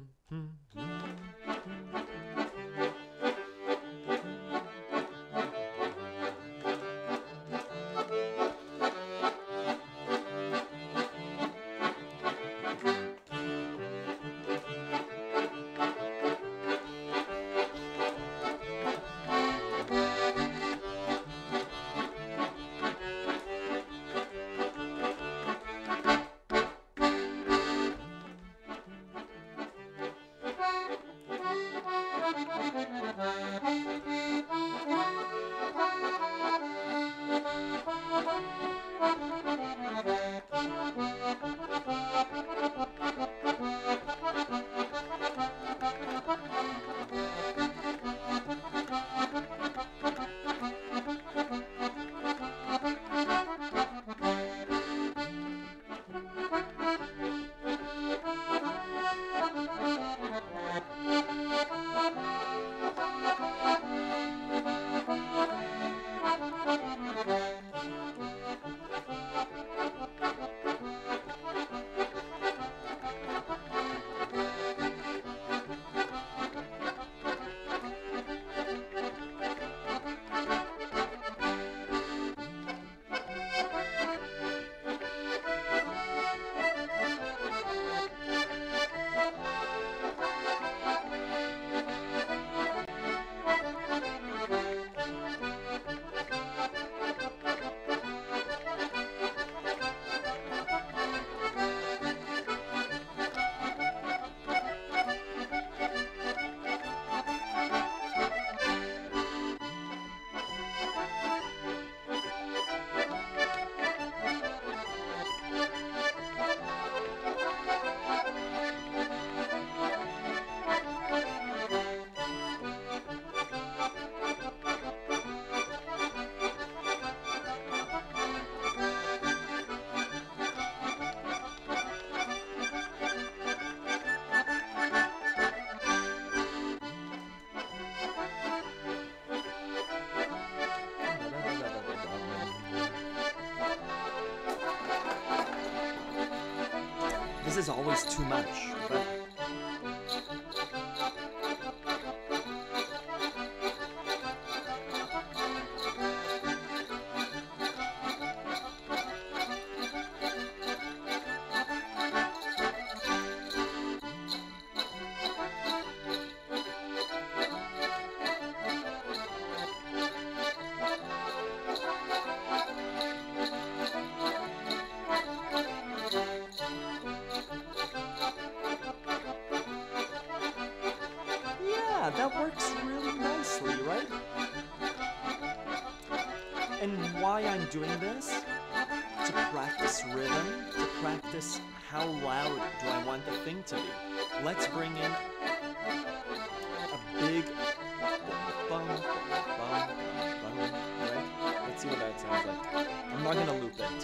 This is always too much, but yeah, that works really nicely, right? And why I'm doing this? To practice rhythm, to practice how loud do I want the thing to be. Let's bring in a big bum, bum, bum, right? Let's see what that sounds like. I'm not gonna loop it.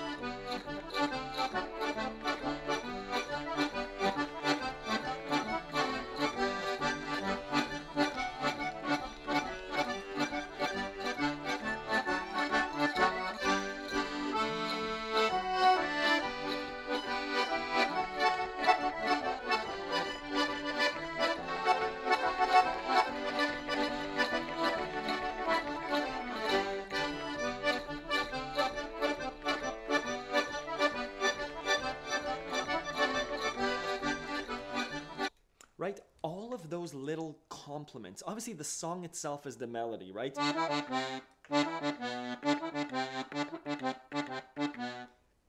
Right? All of those little compliments. Obviously, the song itself is the melody, right?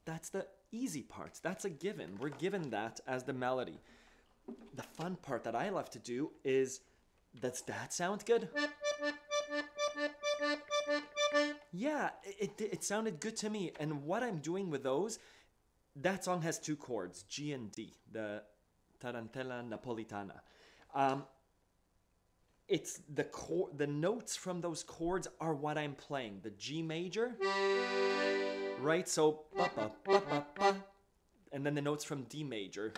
that's the easy parts. That's a given. We're given that as the melody. The fun part that I love to do is, does that sound good? Yeah, it sounded good to me. And what I'm doing with those, that song has 2 chords, G and D, the Tarantella Napolitana. It's the notes from those chords are what I'm playing. The G major, right? So, ba, ba, ba, ba, ba. And then the notes from D major.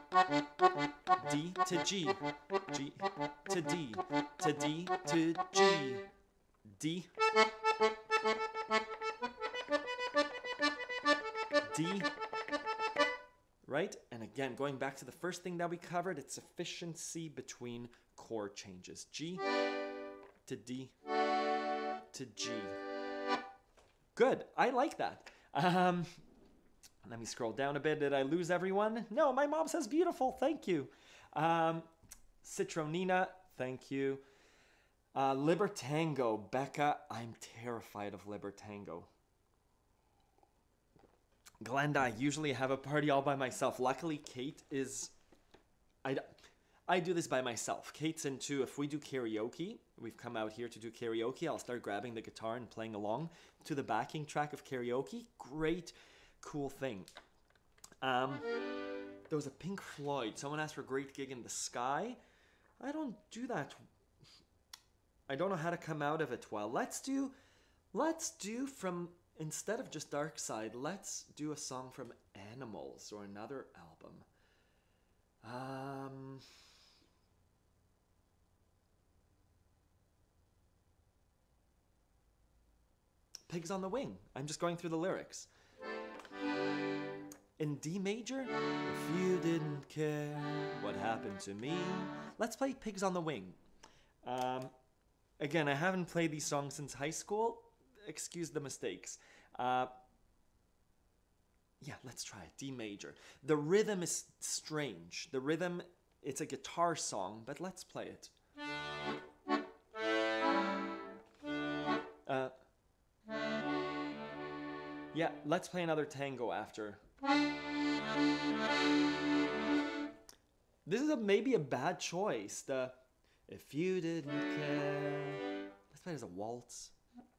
D to G, G to D, to D to G, D, D, right? And again, going back to the first thing that we covered, it's efficiency between chord changes. G to D to G. Good, I like that. Let me scroll down a bit. Did I lose everyone? No, my mom says beautiful. Thank you. Citronina, thank you. Libertango, Becca, I'm terrified of Libertango. Glenda, I usually have a party all by myself. Luckily, Kate is... I do this by myself. Kate's into, if we do karaoke, we've come out here to do karaoke, I'll start grabbing the guitar and playing along to the backing track of karaoke. Great, cool thing. There was a Pink Floyd. Someone asked for Great Gig in the Sky. I don't do that. I don't know how to come out of it well. Let's do from, instead of just Dark Side, let's do a song from Animals or another album. Pigs on the Wing. I'm just going through the lyrics. In D major, if you didn't care what happened to me. Let's play Pigs on the Wing. Again, I haven't played these songs since high school. Excuse the mistakes. Yeah, let's try it. D major. The rhythm is strange. The rhythm, it's a guitar song, but let's play it. Yeah, let's play another tango after. This is maybe a bad choice. The if you didn't care. Let's play it as a waltz.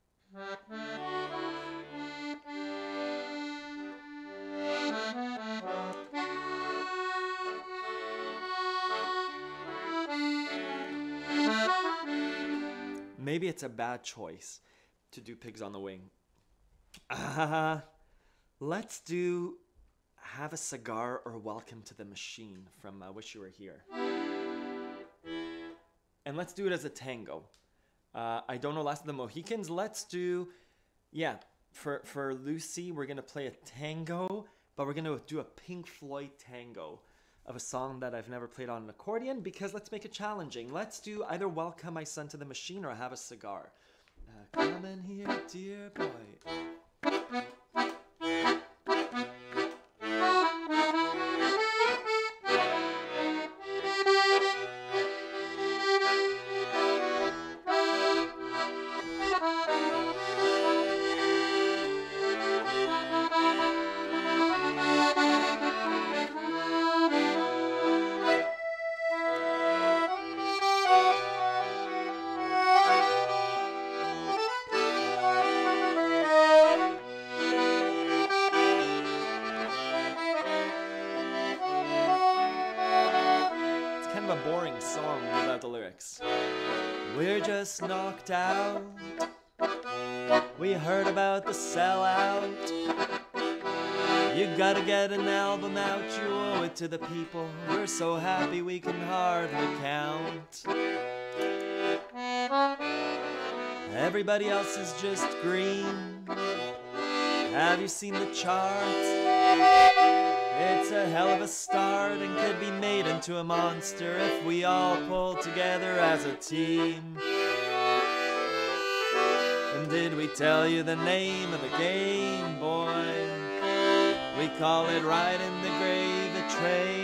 Maybe it's a bad choice to do Pigs on the Wing. Let's do Have a Cigar or Welcome to the Machine from Wish You Were Here. And let's do it as a tango. I don't know Last of the Mohicans. Let's do, yeah, for Lucy, we're going to play a tango, but we're going to do a Pink Floyd tango of a song that I've never played on an accordion, because let's make it challenging. Let's do either Welcome My Son to the Machine or Have a Cigar. Come in here, dear boy. We're just knocked out. We heard about the sellout. You gotta get an album out. You owe it to the people. We're so happy we can hardly count. Everybody else is just green. Have you seen the charts? It's a hell of a start and could be made into a monster if we all pull together as a team. And did we tell you the name of the game, boy? We call it Ride in the Gravy Train.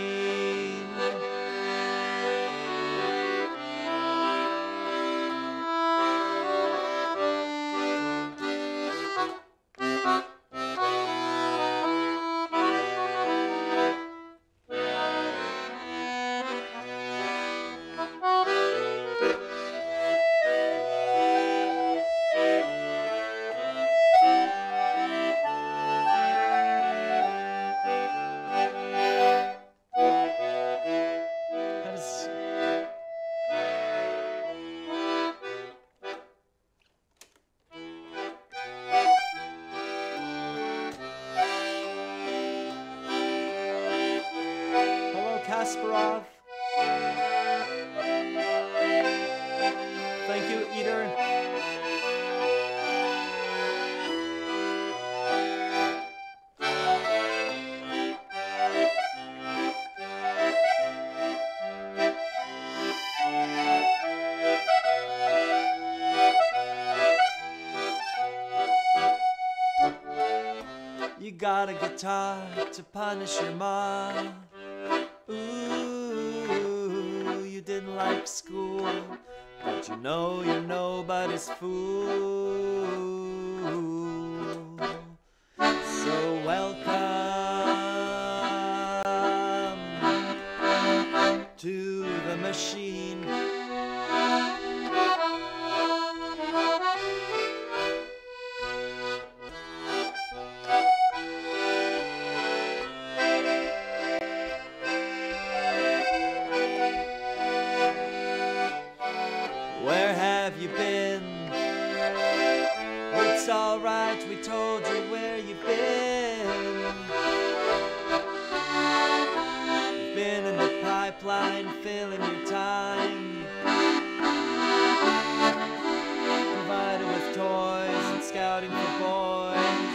Kasparov. Thank you, Eater. You got a guitar to punish your ma. Ooh, you didn't like school, but you know you're nobody's fool. So welcome to the machine. Where have you been? It's alright, we told you where you've been. You've been in the pipeline, filling your time, provided with toys and scouting for boys.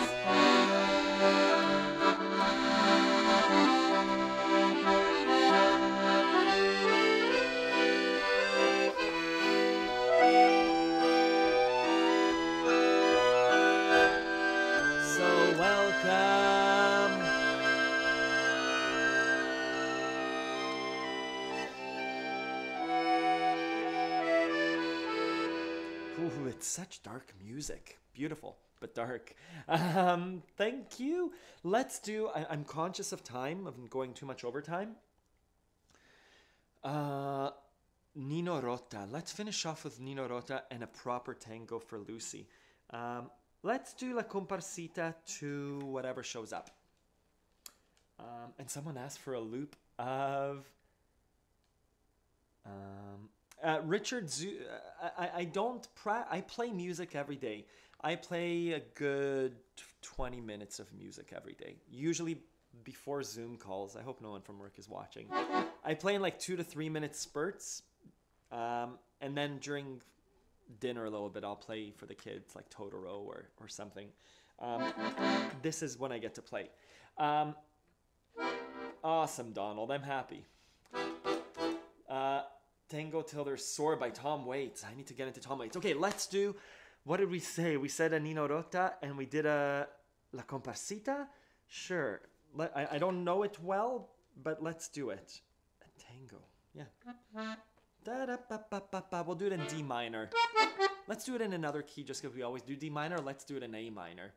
Welcome. Ooh, it's such dark music. Beautiful, but dark. Thank you. Let's do, I'm conscious of time, of going too much overtime. Nino Rota. Let's finish off with Nino Rota and a proper tango for Lucy. Let's do La Comparsita to whatever shows up. And someone asked for a loop of Richard Zu. I play music every day. I play a good 20 minutes of music every day. Usually before Zoom calls. I hope no one from work is watching. I play in like 2 to 3 minute spurts. And then during dinner a little bit, I'll play for the kids like Totoro or something. This is when I get to play. Awesome, Donald. I'm happy. Tango Till They're Sore by Tom Waits. I need to get into Tom Waits. Okay, let's do, what did we say? We said a Nino Rota and we did a La Comparsita? Sure. I don't know it well, but let's do it. A tango. Yeah. Da-da-ba-ba-ba-ba. We'll do it in D minor. Let's do it in another key just because we always do D minor. Let's do it in A minor.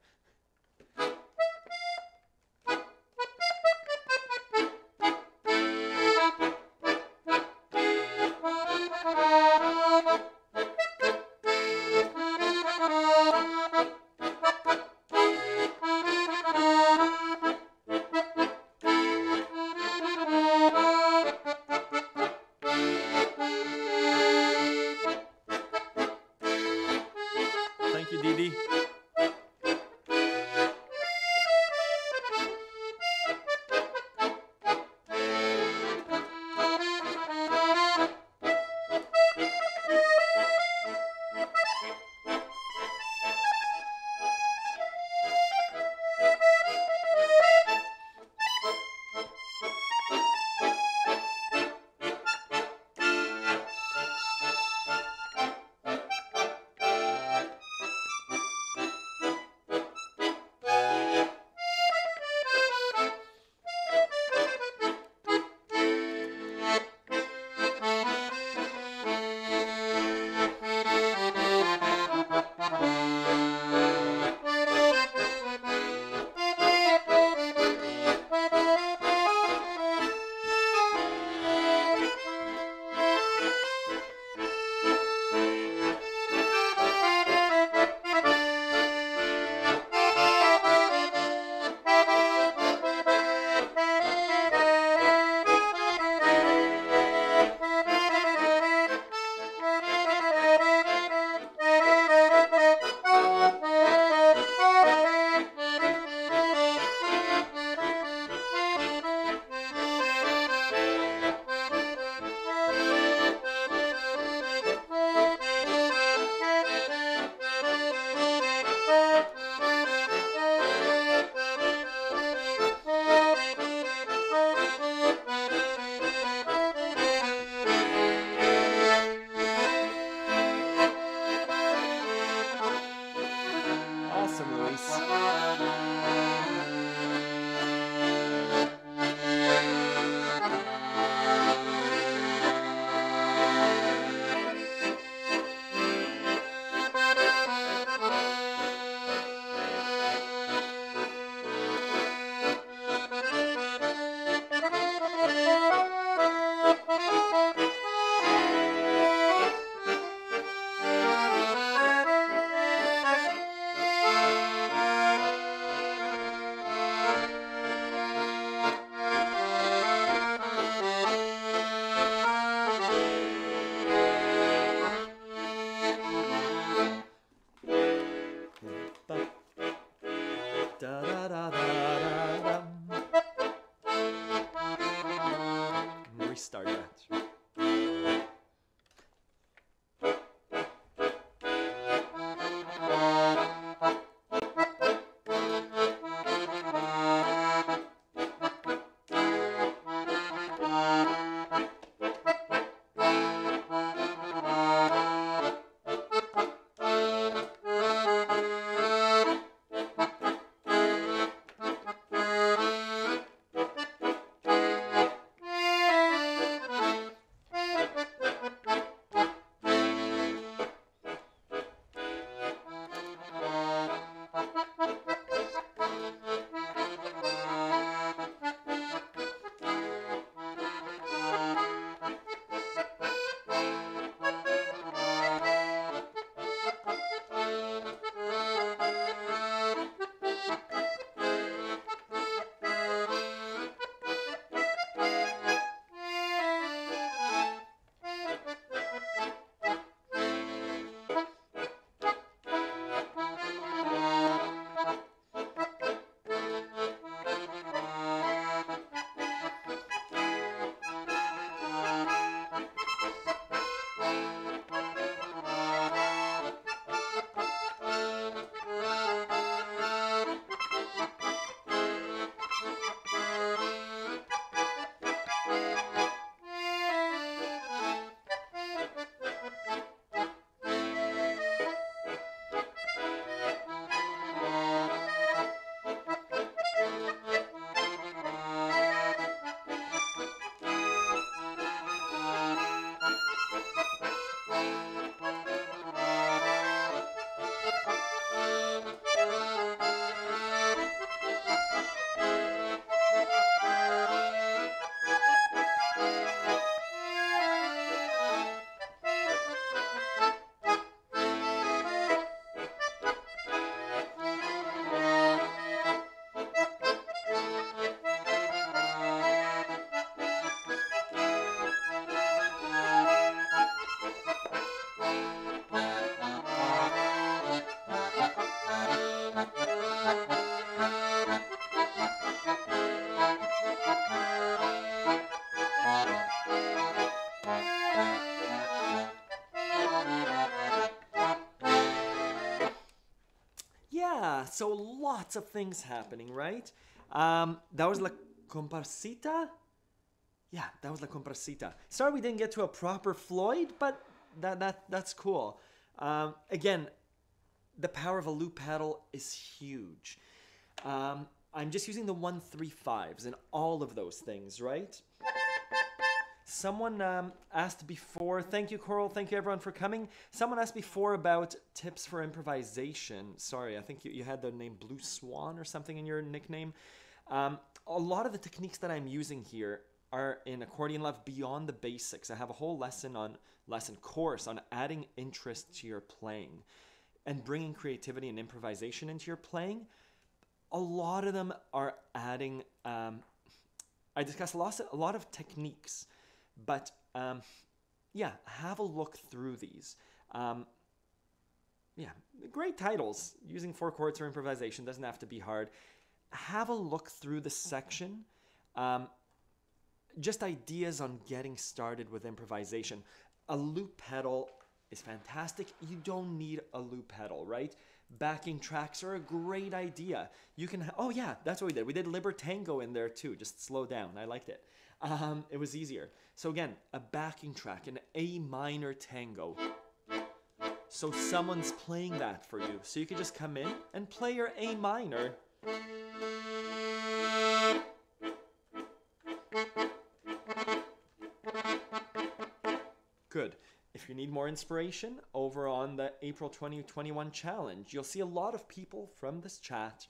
Thank you, Didi. restart that. Yeah, so lots of things happening, right? That was La Comparsita? Yeah, that was La Comparsita. Sorry we didn't get to a proper Floyd, but that's cool. Again, the power of a loop pedal is huge. I'm just using the 1-3-5s and all of those things, right? Someone asked before, thank you, Coral, thank you everyone for coming. Someone asked before about tips for improvisation. Sorry, I think you had the name Blue Swan or something in your nickname. A lot of the techniques that I'm using here are in Accordion Love beyond the basics. I have a whole lesson course on adding interest to your playing and bringing creativity and improvisation into your playing. A lot of them are adding, I discuss a lot of techniques, but yeah, have a look through these. Yeah, great titles. Using 4 chords for improvisation doesn't have to be hard. Have a look through the section. Just ideas on getting started with improvisation. A loop pedal is fantastic. You don't need a loop pedal, right? Backing tracks are a great idea. You can, oh yeah, that's what we did. We did Libertango in there too, just slow down. I liked it. It was easier. So again, a backing track, an A minor tango. So someone's playing that for you. So you can just come in and play your A minor. Good. If you need more inspiration, over on the April 2021 challenge, you'll see a lot of people from this chat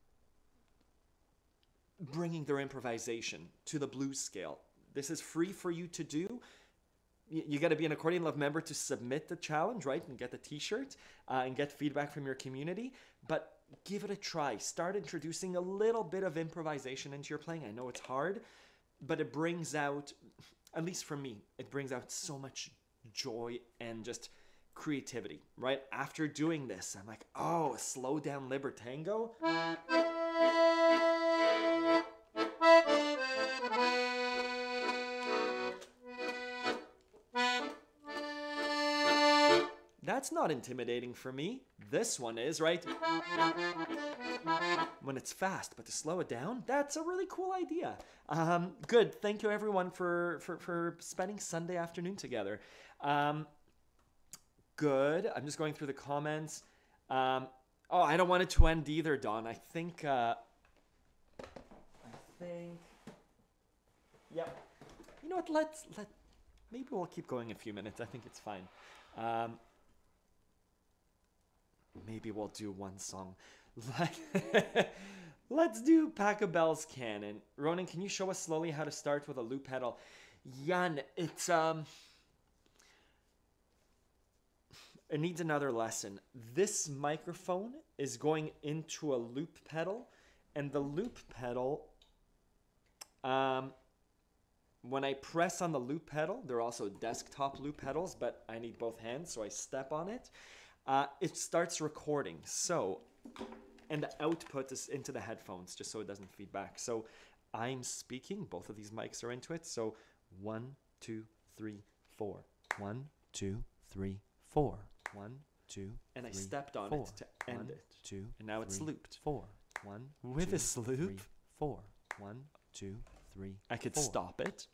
bringing their improvisation to the blues scale. This is free for you to do. You got to be an Accordion Love member to submit the challenge, right? And get the t-shirt and get feedback from your community. But give it a try. Start introducing a little bit of improvisation into your playing. I know it's hard, but it brings out, at least for me, it brings out so much joy and just creativity, right? After doing this, I'm like, oh, a slow down Libertango. That's not intimidating for me. This one is, right? When it's fast, but to slow it down, that's a really cool idea. Good. Thank you, everyone, for spending Sunday afternoon together. Good. I'm just going through the comments. Oh, I don't want it to end either, Dawn. I think. Yep. You know what? Maybe we'll keep going a few minutes. I think it's fine. Maybe we'll do one song. Let's do Pack of Bells Canon. Ronan, can you show us slowly how to start with a loop pedal? Jan, it needs another lesson. This microphone is going into a loop pedal, and the loop pedal, when I press on the loop pedal, there are also desktop loop pedals, but I need both hands, so I step on it. It starts recording. So, and the output is into the headphones, just so it doesn't feed back. So I'm speaking, both of these mics are into it. So 1, 2, 3, 4. 1, 2, 3, 4. 1, 2, and I stepped on it to end it. 2, and now it's looped. 4. 1 with this loop. 4. 1, 2, 3. I could stop it.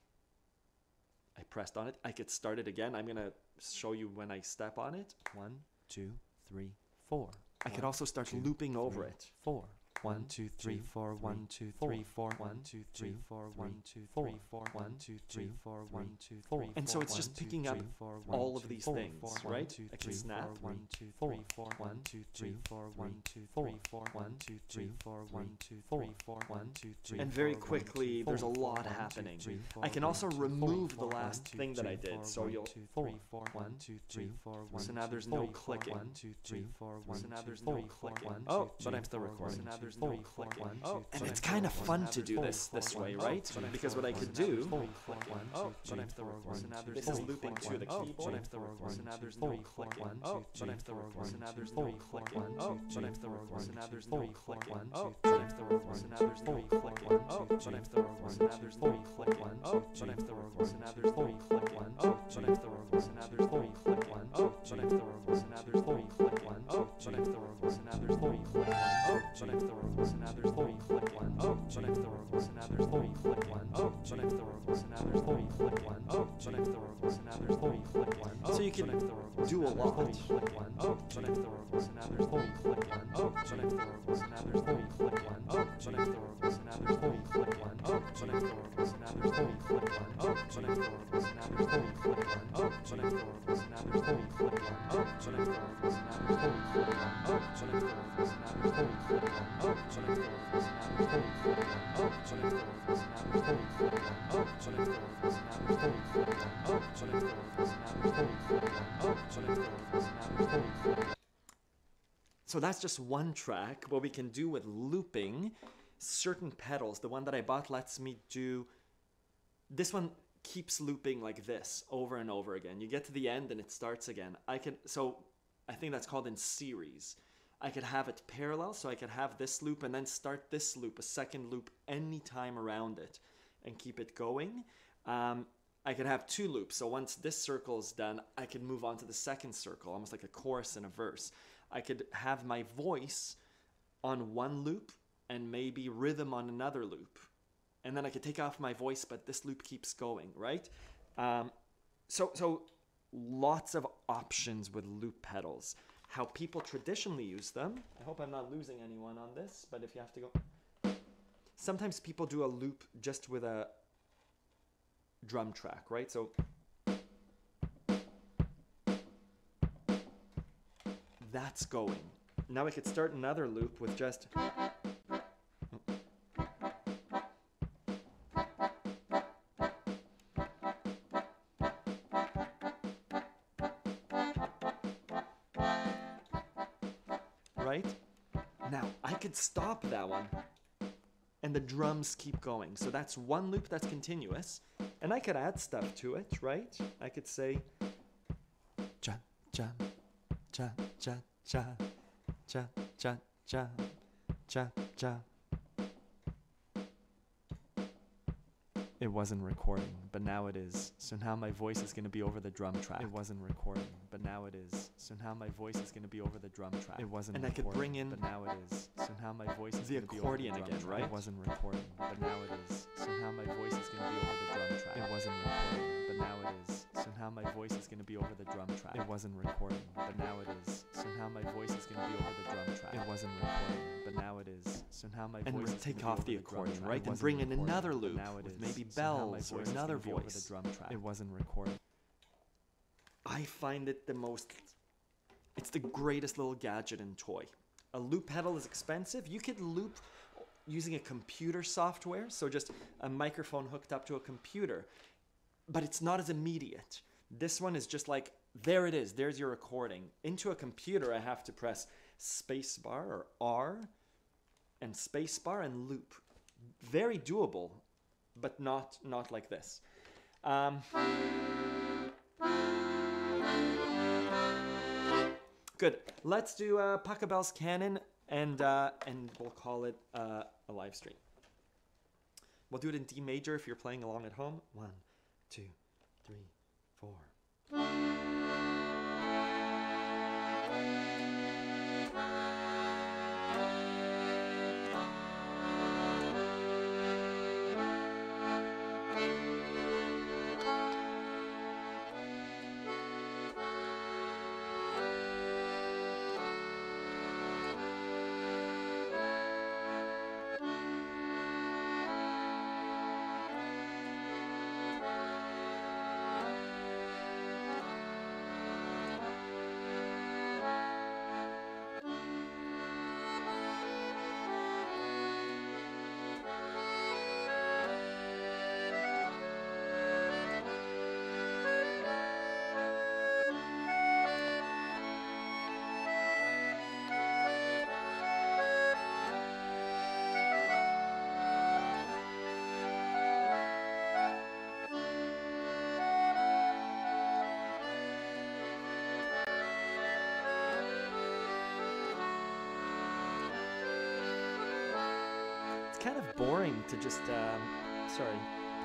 I pressed on it. I could start it again. I'm gonna show you when I step on it. 1, 2, 3, 4. I could also start looping over it. 4. 1, 2, 3, 4. 1, 2, 3, 4. 1, 2, 3, 4. 1, 2, 3, 4. 1, 2, 3, 4. 1, 2, 3. And so it's just picking up all of these things, right? I can snap. 1, 2, 3, 4. 1, 2, 3, 4. 1, 2, 3, 4. 1, 2, 3, 4. 1, 2, 3, 4. 1, 2, 3. And very quickly, there's a lot happening. I can also remove the last thing that I did. So you'll. 1, 2, 3, 4. So now there's no clicking. 1, 2, 3, 4. So now there's no clicking. Oh, but I'm still recording. So now there's no clicking. Oh, and it's kind of fun to do this way, right? Because what I could do. Oh, but I'm still recording. This is looping to the keyboard. So now there's no clicking. Oh, but I'm still recording. So now there's no clicking. Oh, but I'm still recording. So now there's no clicking. Oh, but I'm still recording. So now there's no clicking. Oh, but I'm still recording. So now there's no clicking. Oh, but I'm still recording. So now there's no clicking. Oh, but I'm still recording. So now there's no clicking. Oh, but I'm still recording. So now there's no clicking. Oh, but I'm still recording. So now there's no clicking. Oh, but I'm still recording. So now there's no clicking. Oh, but I'm still recording. So now there's no clicking. Oh, but I'm still recording. So now there's no clicking. Oh, but I'm still recording. So now there's no clicking. So you can do a lot. Oh, but I'm still recording. So now there's no clicking. Oh, but I'm still recording. So now there's no clicking. Oh, but I'm still recording. So now there's no clicking. Oh, but I'm still recording. So now there's no clicking. Oh, but I'm still recording. So now there's no clicking. Oh, but I'm still recording. So now there's no clicking. Oh, but I'm still recording. So now there's no clicking. Oh, but I'm still recording. So now there's no clicking. Oh, but I'm still recording. So now there's no clicking. Oh, but I'm still recording. So now there's no clicking. Oh, but I'm still recording. So now there's no clicking. Oh, but I'm still recording. So now there's no clicking. Oh, but I'm still recording. So now there's no clicking. So that's just one track. What we can do with looping certain pedals. The one that I bought lets me do. This one keeps looping like this over and over again. You get to the end and it starts again. I think that's called in series. I could have it parallel, so I could have this loop and then start this loop, a second loop, any time around it, and keep it going. I could have two loops, so once this circle is done, I could move on to the second circle, almost like a chorus and a verse. I could have my voice on one loop and maybe rhythm on another loop. And then I could take off my voice, but this loop keeps going, right? So lots of options with loop pedals. How people traditionally use them. I hope I'm not losing anyone on this, but if you have to go. Sometimes people do a loop just with a drum track, right? So that's going. Now I could start another loop with just. Right? Now I could stop that one and the drums keep going. So that's one loop that's continuous. And I could add stuff to it, right? I could say cha cha cha cha cha cha cha cha cha cha. It wasn't recording, but now it is. So now my voice is going to be over the drum track. It wasn't recording, but now it is. So now my voice is going to be over the drum track. It wasn't recording, I could bring in, but now it is. So now my voice is the accordion again, right? It wasn't recording, but now it is. So now my voice is going to be over the drum track. It wasn't recording, but now it is. So now my voice is going to be over the drum track. It wasn't recording, but now it is. So now my voice is going to be over the drum track. It wasn't recording, but now it is. So now my voice is take off the accordion, right? And bring in another loop with maybe bells or another voice over the drum track. It wasn't recording. I find it the most, it's the greatest little gadget and toy. A loop pedal is expensive. You could loop using a computer software, so just a microphone hooked up to a computer, but it's not as immediate. This one is just like, there it is, there's your recording. Into a computer, I have to press spacebar or R and spacebar and loop. Very doable, but not like this. Good. Let's do Pachelbel's Canon, and we'll call it a live stream. We'll do it in D major if you're playing along at home. 1, 2, 3, 4. Kind of boring to just, sorry.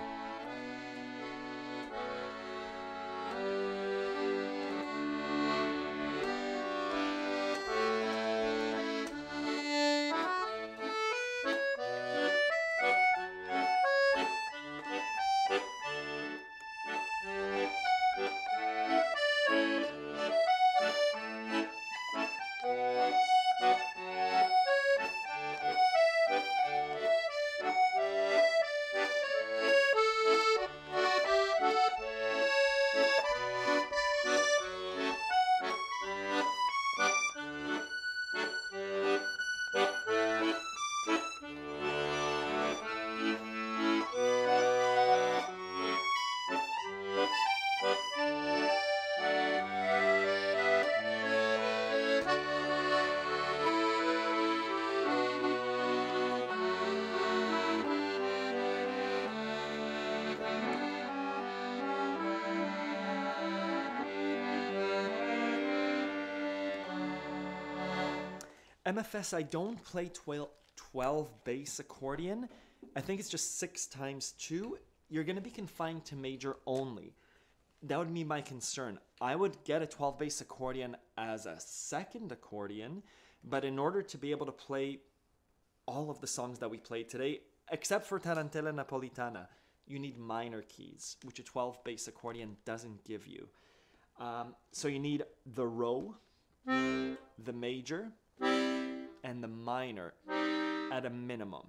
MFS, I don't play 12 bass accordion. I think it's just 6 times 2. You're going to be confined to major only. That would be my concern. I would get a 12 bass accordion as a second accordion, but in order to be able to play all of the songs that we played today, except for Tarantella Napolitana, you need minor keys, which a 12 bass accordion doesn't give you. So you need the row, the major, and the minor at a minimum.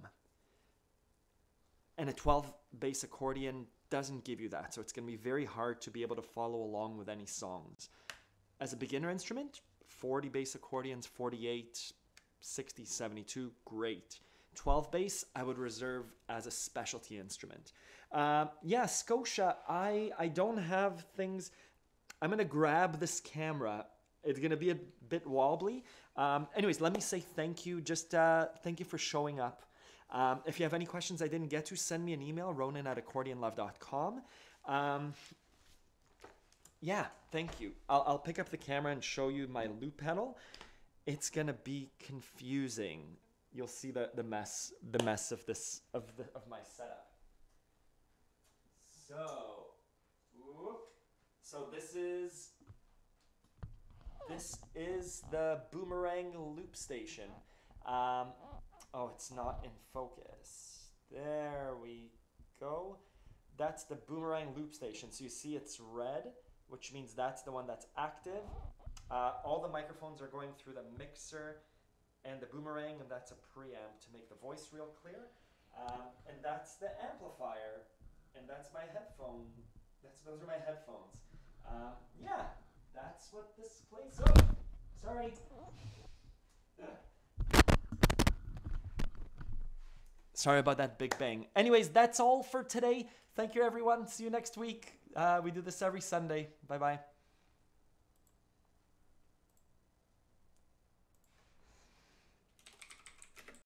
And a 12 bass accordion doesn't give you that, so it's going to be very hard to be able to follow along with any songs. As a beginner instrument, 40 bass accordions, 48, 60, 72, great. 12 bass, I would reserve as a specialty instrument. Yeah, Scotia, I don't have things. I'm going to grab this camera. It's going to be a bit wobbly. Anyways, let me say thank you. Just thank you for showing up. If you have any questions I didn't get to, send me an email, ronan@accordionlove.com. Yeah, thank you. I'll pick up the camera and show you my loop pedal. It's going to be confusing. You'll see the mess of my setup. So this is the boomerang loop station. Oh, it's not in focus. There we go. That's the boomerang loop station. So you see it's red, which means that's the one that's active. All the microphones are going through the mixer and the boomerang, and that's a preamp to make the voice real clear. And that's the amplifier, and that's my headphone. Those are my headphones. Yeah, that's what this place. Oh, sorry. Sorry about that big bang. Anyways, that's all for today. Thank you, everyone. See you next week. We do this every Sunday. Bye bye.